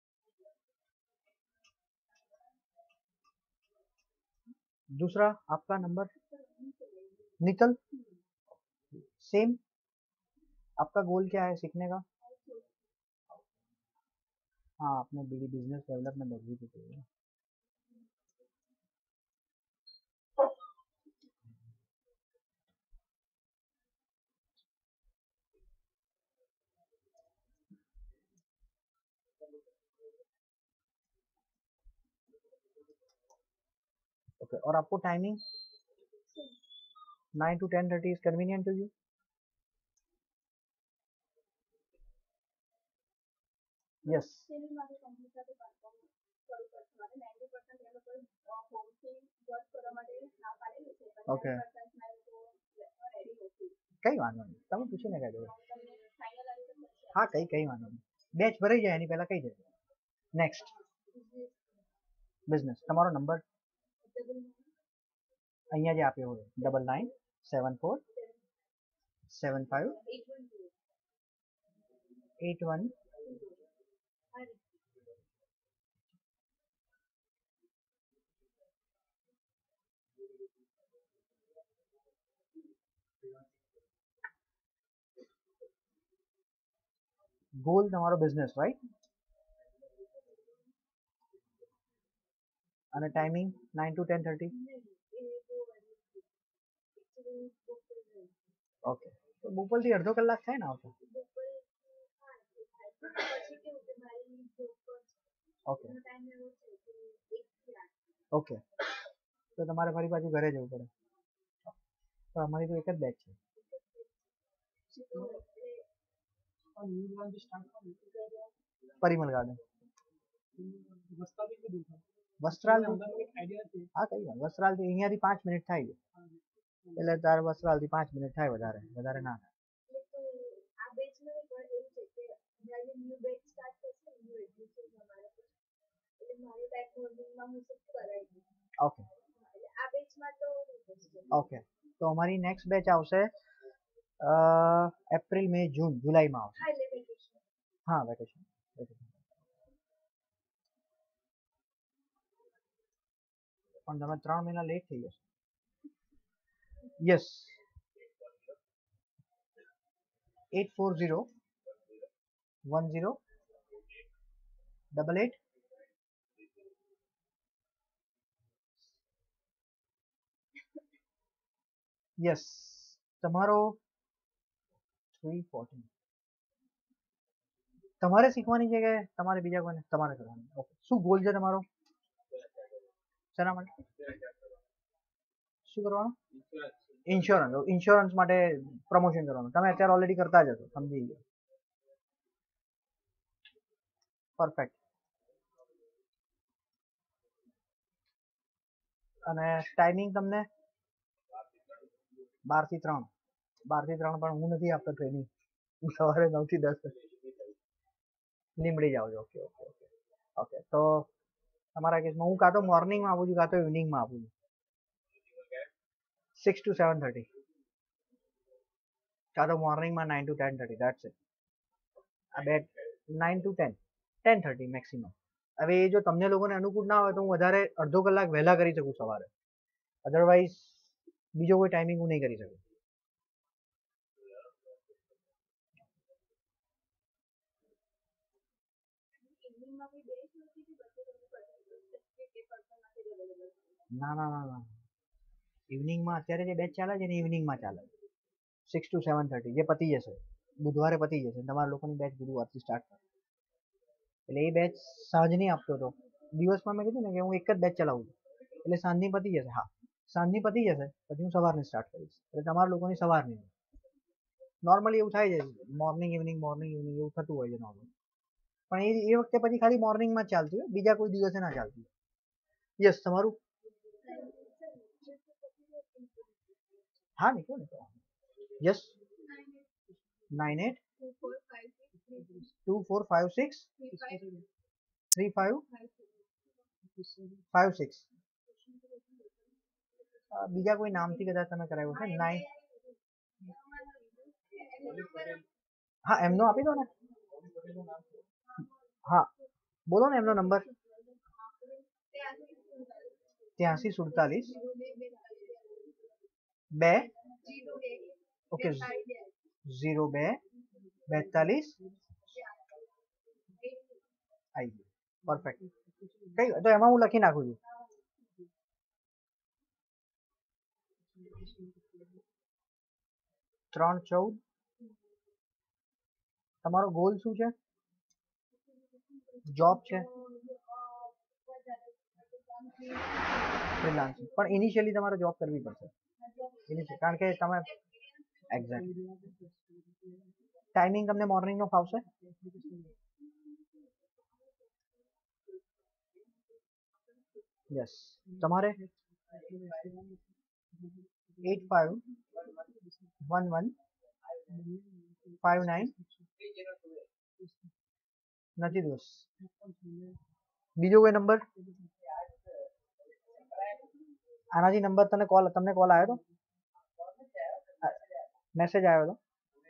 दूसरा आपका नंबर निकल, सेम। आपका गोल क्या है सीखने का। हाँ, आपने बी बिजनेस डेवलपमेंट एग्री की है। ओके, और आपको timing nine to ten thirty is convenient to you. Yes, okay, કઈ વાંધો નહીં, તમે પૂછીને કહી દો. હા, કઈ કઈ વાંધો નહીં, બેચ ભરાઈ જાય એની પહેલા કહી દેજો. નેક્સ્ટ બિઝનેસ, તમારો નંબર અહીંયા જે આપ્યો હોય, double nine seven four seven five eight one. Goal તમારો બિઝનેસ, રાઈટ. અને timing nine to ten thirty. Okay, તો બપોરથી અડધો કલાક થાય ને આવતો. ઓકે ઓકે, તો તમારે ફરી પાછું ઘરે જવું પડે. તો અમારી તો એક જ બેચ છે. પરિમલ ગાર્ડન, વસ્ત્રાલ. હા, કઈ વાત, વસ્ત્રાલથી અહીંયાથી પાંચ મિનિટ થાય છે, એટલે તારે વસ્ત્રાલથી પાંચ મિનિટ થાય, વધારે વધારે ના થાય. ઓકે ઓકે, તો અમારી નેક્સ્ટ બેચ આવશે એપ્રિલ મે જૂન જુલાઈમાં આવશે. હા, વેકેશન. પણ તમે ત્રણ મહિના લેટ થઈ જશો. Yes, eight four zero one zero double eight. Yes, તમારો થ્રી ફોર્ટી. તમારે શીખવાની જગ્યાએ તમારે બીજા કોઈને તમારે કરવાની. ઓકે, શું ગોલ છે તમારો, શેના માટે શું કરવાનું. ઇન્સ્યોરન્સ ઇન્સ્યોરન્સ માટે પ્રમોશન કરવાનું તમે અત્યારે ઓલરેડી કરતા જ હશો સમજી ગયો પરફેક્ટ અને ટાઈમિંગ તમને બાર થી ત્રણ બાર થી ત્રણ પણ હું નથી આપતો ટ્રેનિંગ હું સવારે નવ થી દસ નીમડી જાઉં છું ઓકે ઓકે ઓકે ઓકે તો તમારા કેસમાં હું કાં તો મોર્નિંગમાં આપું છું કાં તો ઇવનિંગમાં આપું છું સિક્સ ટુ સેવન થર્ટી કાં તો મોર્નિંગમાં nine to ten thirty that's it આ બે nine to ten ten thirty maximum હવે એ જો તમને લોકોને અનુકૂળ ના હોય તો હું વધારે અડધો કલાક વહેલા કરી શકું સવારે અધરવાઇઝ બીજો કોઈ ટાઈમિંગ હું નહીં કરી શકું ના ના ના ના ઇવનિંગમાં અત્યારે જે બેચ ચાલે છે ને ઇવનિંગમાં ચાલે સિક્સ ટુ સેવન થર્ટી જે પતી જશે બુધવારે પતી જશે તમારા લોકોની બેચ બુધવારથી સ્ટાર્ટ થાય એટલે એ બેચ સાંજ નહીં આપતો હતો દિવસમાં મેં કીધું ને કે હું એક જ બેચ ચલાવું છું એટલે સાંજની પતી જશે હા સાંજની પતી જશે પછી હું સવારની સ્ટાર્ટ કરીશ એટલે તમારા લોકોની સવારની નોર્મલી એવું થાય છે મોર્નિંગ ઇવનિંગ મોર્નિંગ ઇવનિંગ એવું થતું હોય છે નોર્મલ પણ એ એ વખતે પછી ખાલી મોર્નિંગમાં જ ચાલતી હોય બીજા કોઈ દિવસે ના ચાલતી યસ તમારું હા નીકળો નીકળો yes nine eight two four five six three five five six બીજા કોઈ નામથી કદાચ તમે કરાવ્યું છે નાઇન હા એમનો આપી દો ને હા બોલો ને એમનો નંબર ત્યાસી સુડતાલીસ બે ઓકે ઝીરો બે બેતાલીસ આવી ગયું પરફેક્ટ કઈ તો એમાં હું લખી નાખું છું ત્રણ ચૌદ તમારો ગોલ શું છે જોબ છે ફ્રીલાન્સિંગ પણ ઇનિશિયલી તમારે જોબ કરવી પડશે ઇનિશિયલ કારણ કે તમે એક્ઝેક્ટ ટાઈમિંગ તમને મોર્નિંગનો ફાવશે યસ તમારે eight five one one five nine નથી દોસ્ત બીજો કોઈ નંબર આનાથી નંબર તને કોલ તમને કોલ આવ્યો હતો મેસેજ આવ્યો હતો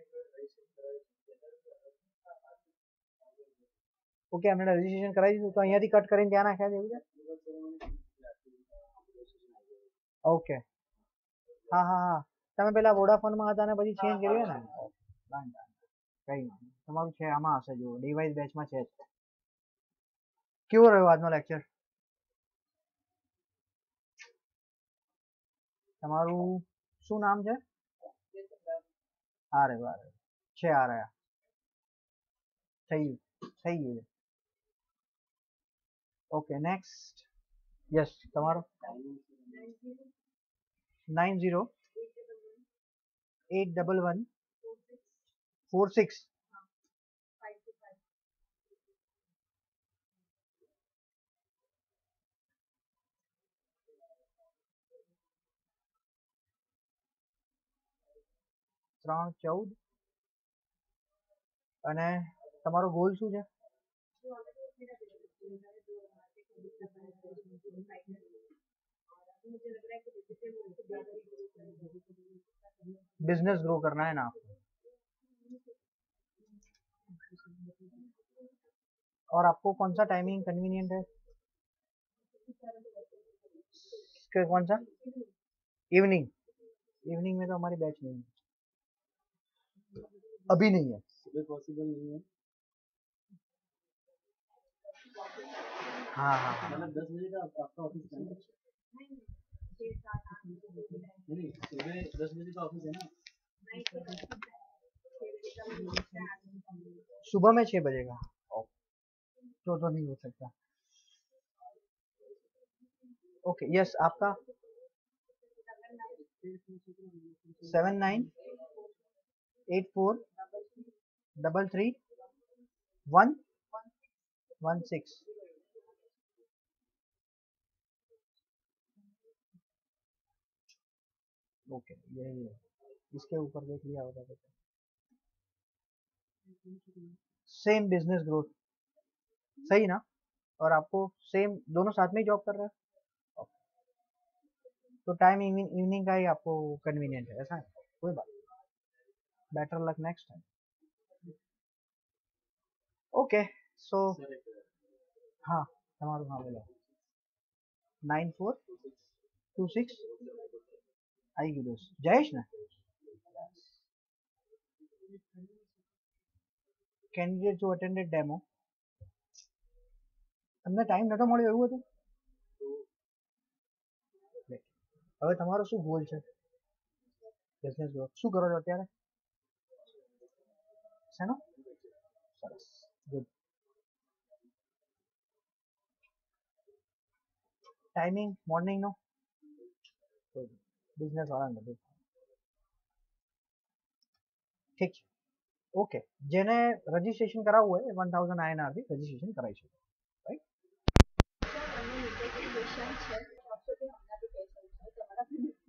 ઓકે એમને રજીસ્ટ્રેશન કરાવી દીધું તો અહીંયાથી કટ કરીને ત્યાં નાખ્યા છે એવું છે ઓકે હા હા હા તમે પેલા વોડાફોનમાં હતા ને પછી ચેન્જ કર્યું ને કઈ તમારું છે આમાં હશે જો ડિવાઇસ બેચમાં છે કેવો રહ્યો આજનો લેક્ચર તમારું શું નામ છે આ રે આ રે છે આ રહ્યા થઈ ગયું થઈ ગયું ઓકે નેક્સ્ટ યસ તમારો nine zero eight double one four six ત્રણ ચૌદ અને તમારો ગોલ શું છે बिजनेस ग्रो करना है ना आपको और आपको कौन सा टाइमिंग कन्वीनियंट है कौन सा इवनिंग इवनिंग में तो हमारी बैच नहीं है अभी नहीं है सुबह पॉसिबल नहीं है हाँ हाँ मतलब दस बजे का आपका ऑफिस है ना नहीं सुबह दस बजे का ऑफिस है ना सुबह में छह बजे का तो तो नहीं हो सकता ओके यस आपका seven nine eight four double three one one six. Okay यही है, इसके ऊपर देख लिया होगा तो सेम बिजनेस ग्रोथ, सही ना? और आपको सेम दोनों साथ में ही जॉब कर रहा है, तो टाइम इवनिंग का ही आपको कन्वीनियंट है, ऐसा है? कोई बात, better luck next time. Okay so हाँ તમારું હા બોલો નાઇન ફોર ટુ સિક્સ આવી ગયું દોસ્ત જયેશ ને કેન્ડિડેટ જો અટેન્ડેડ ડેમો તમને ટાઈમ નતો મળ્યો એવું હતું? હવે તમારો શું ગોલ છે બિઝનેસ ગ્રોથ? શું કરો છો અત્યારે? શેનો? સરસ, ગુડ. ટાઈમિંગ મોર્નિંગનો બિઝનેસ વાળાને બધું ઠીક છે. ઓકે, જેને રજીસ્ટ્રેશન કરાવવું હોય એ વન થાઉઝન્ડ આઈએનઆર થી રજીસ્ટ્રેશન કરાવી શકે, રાઈટ?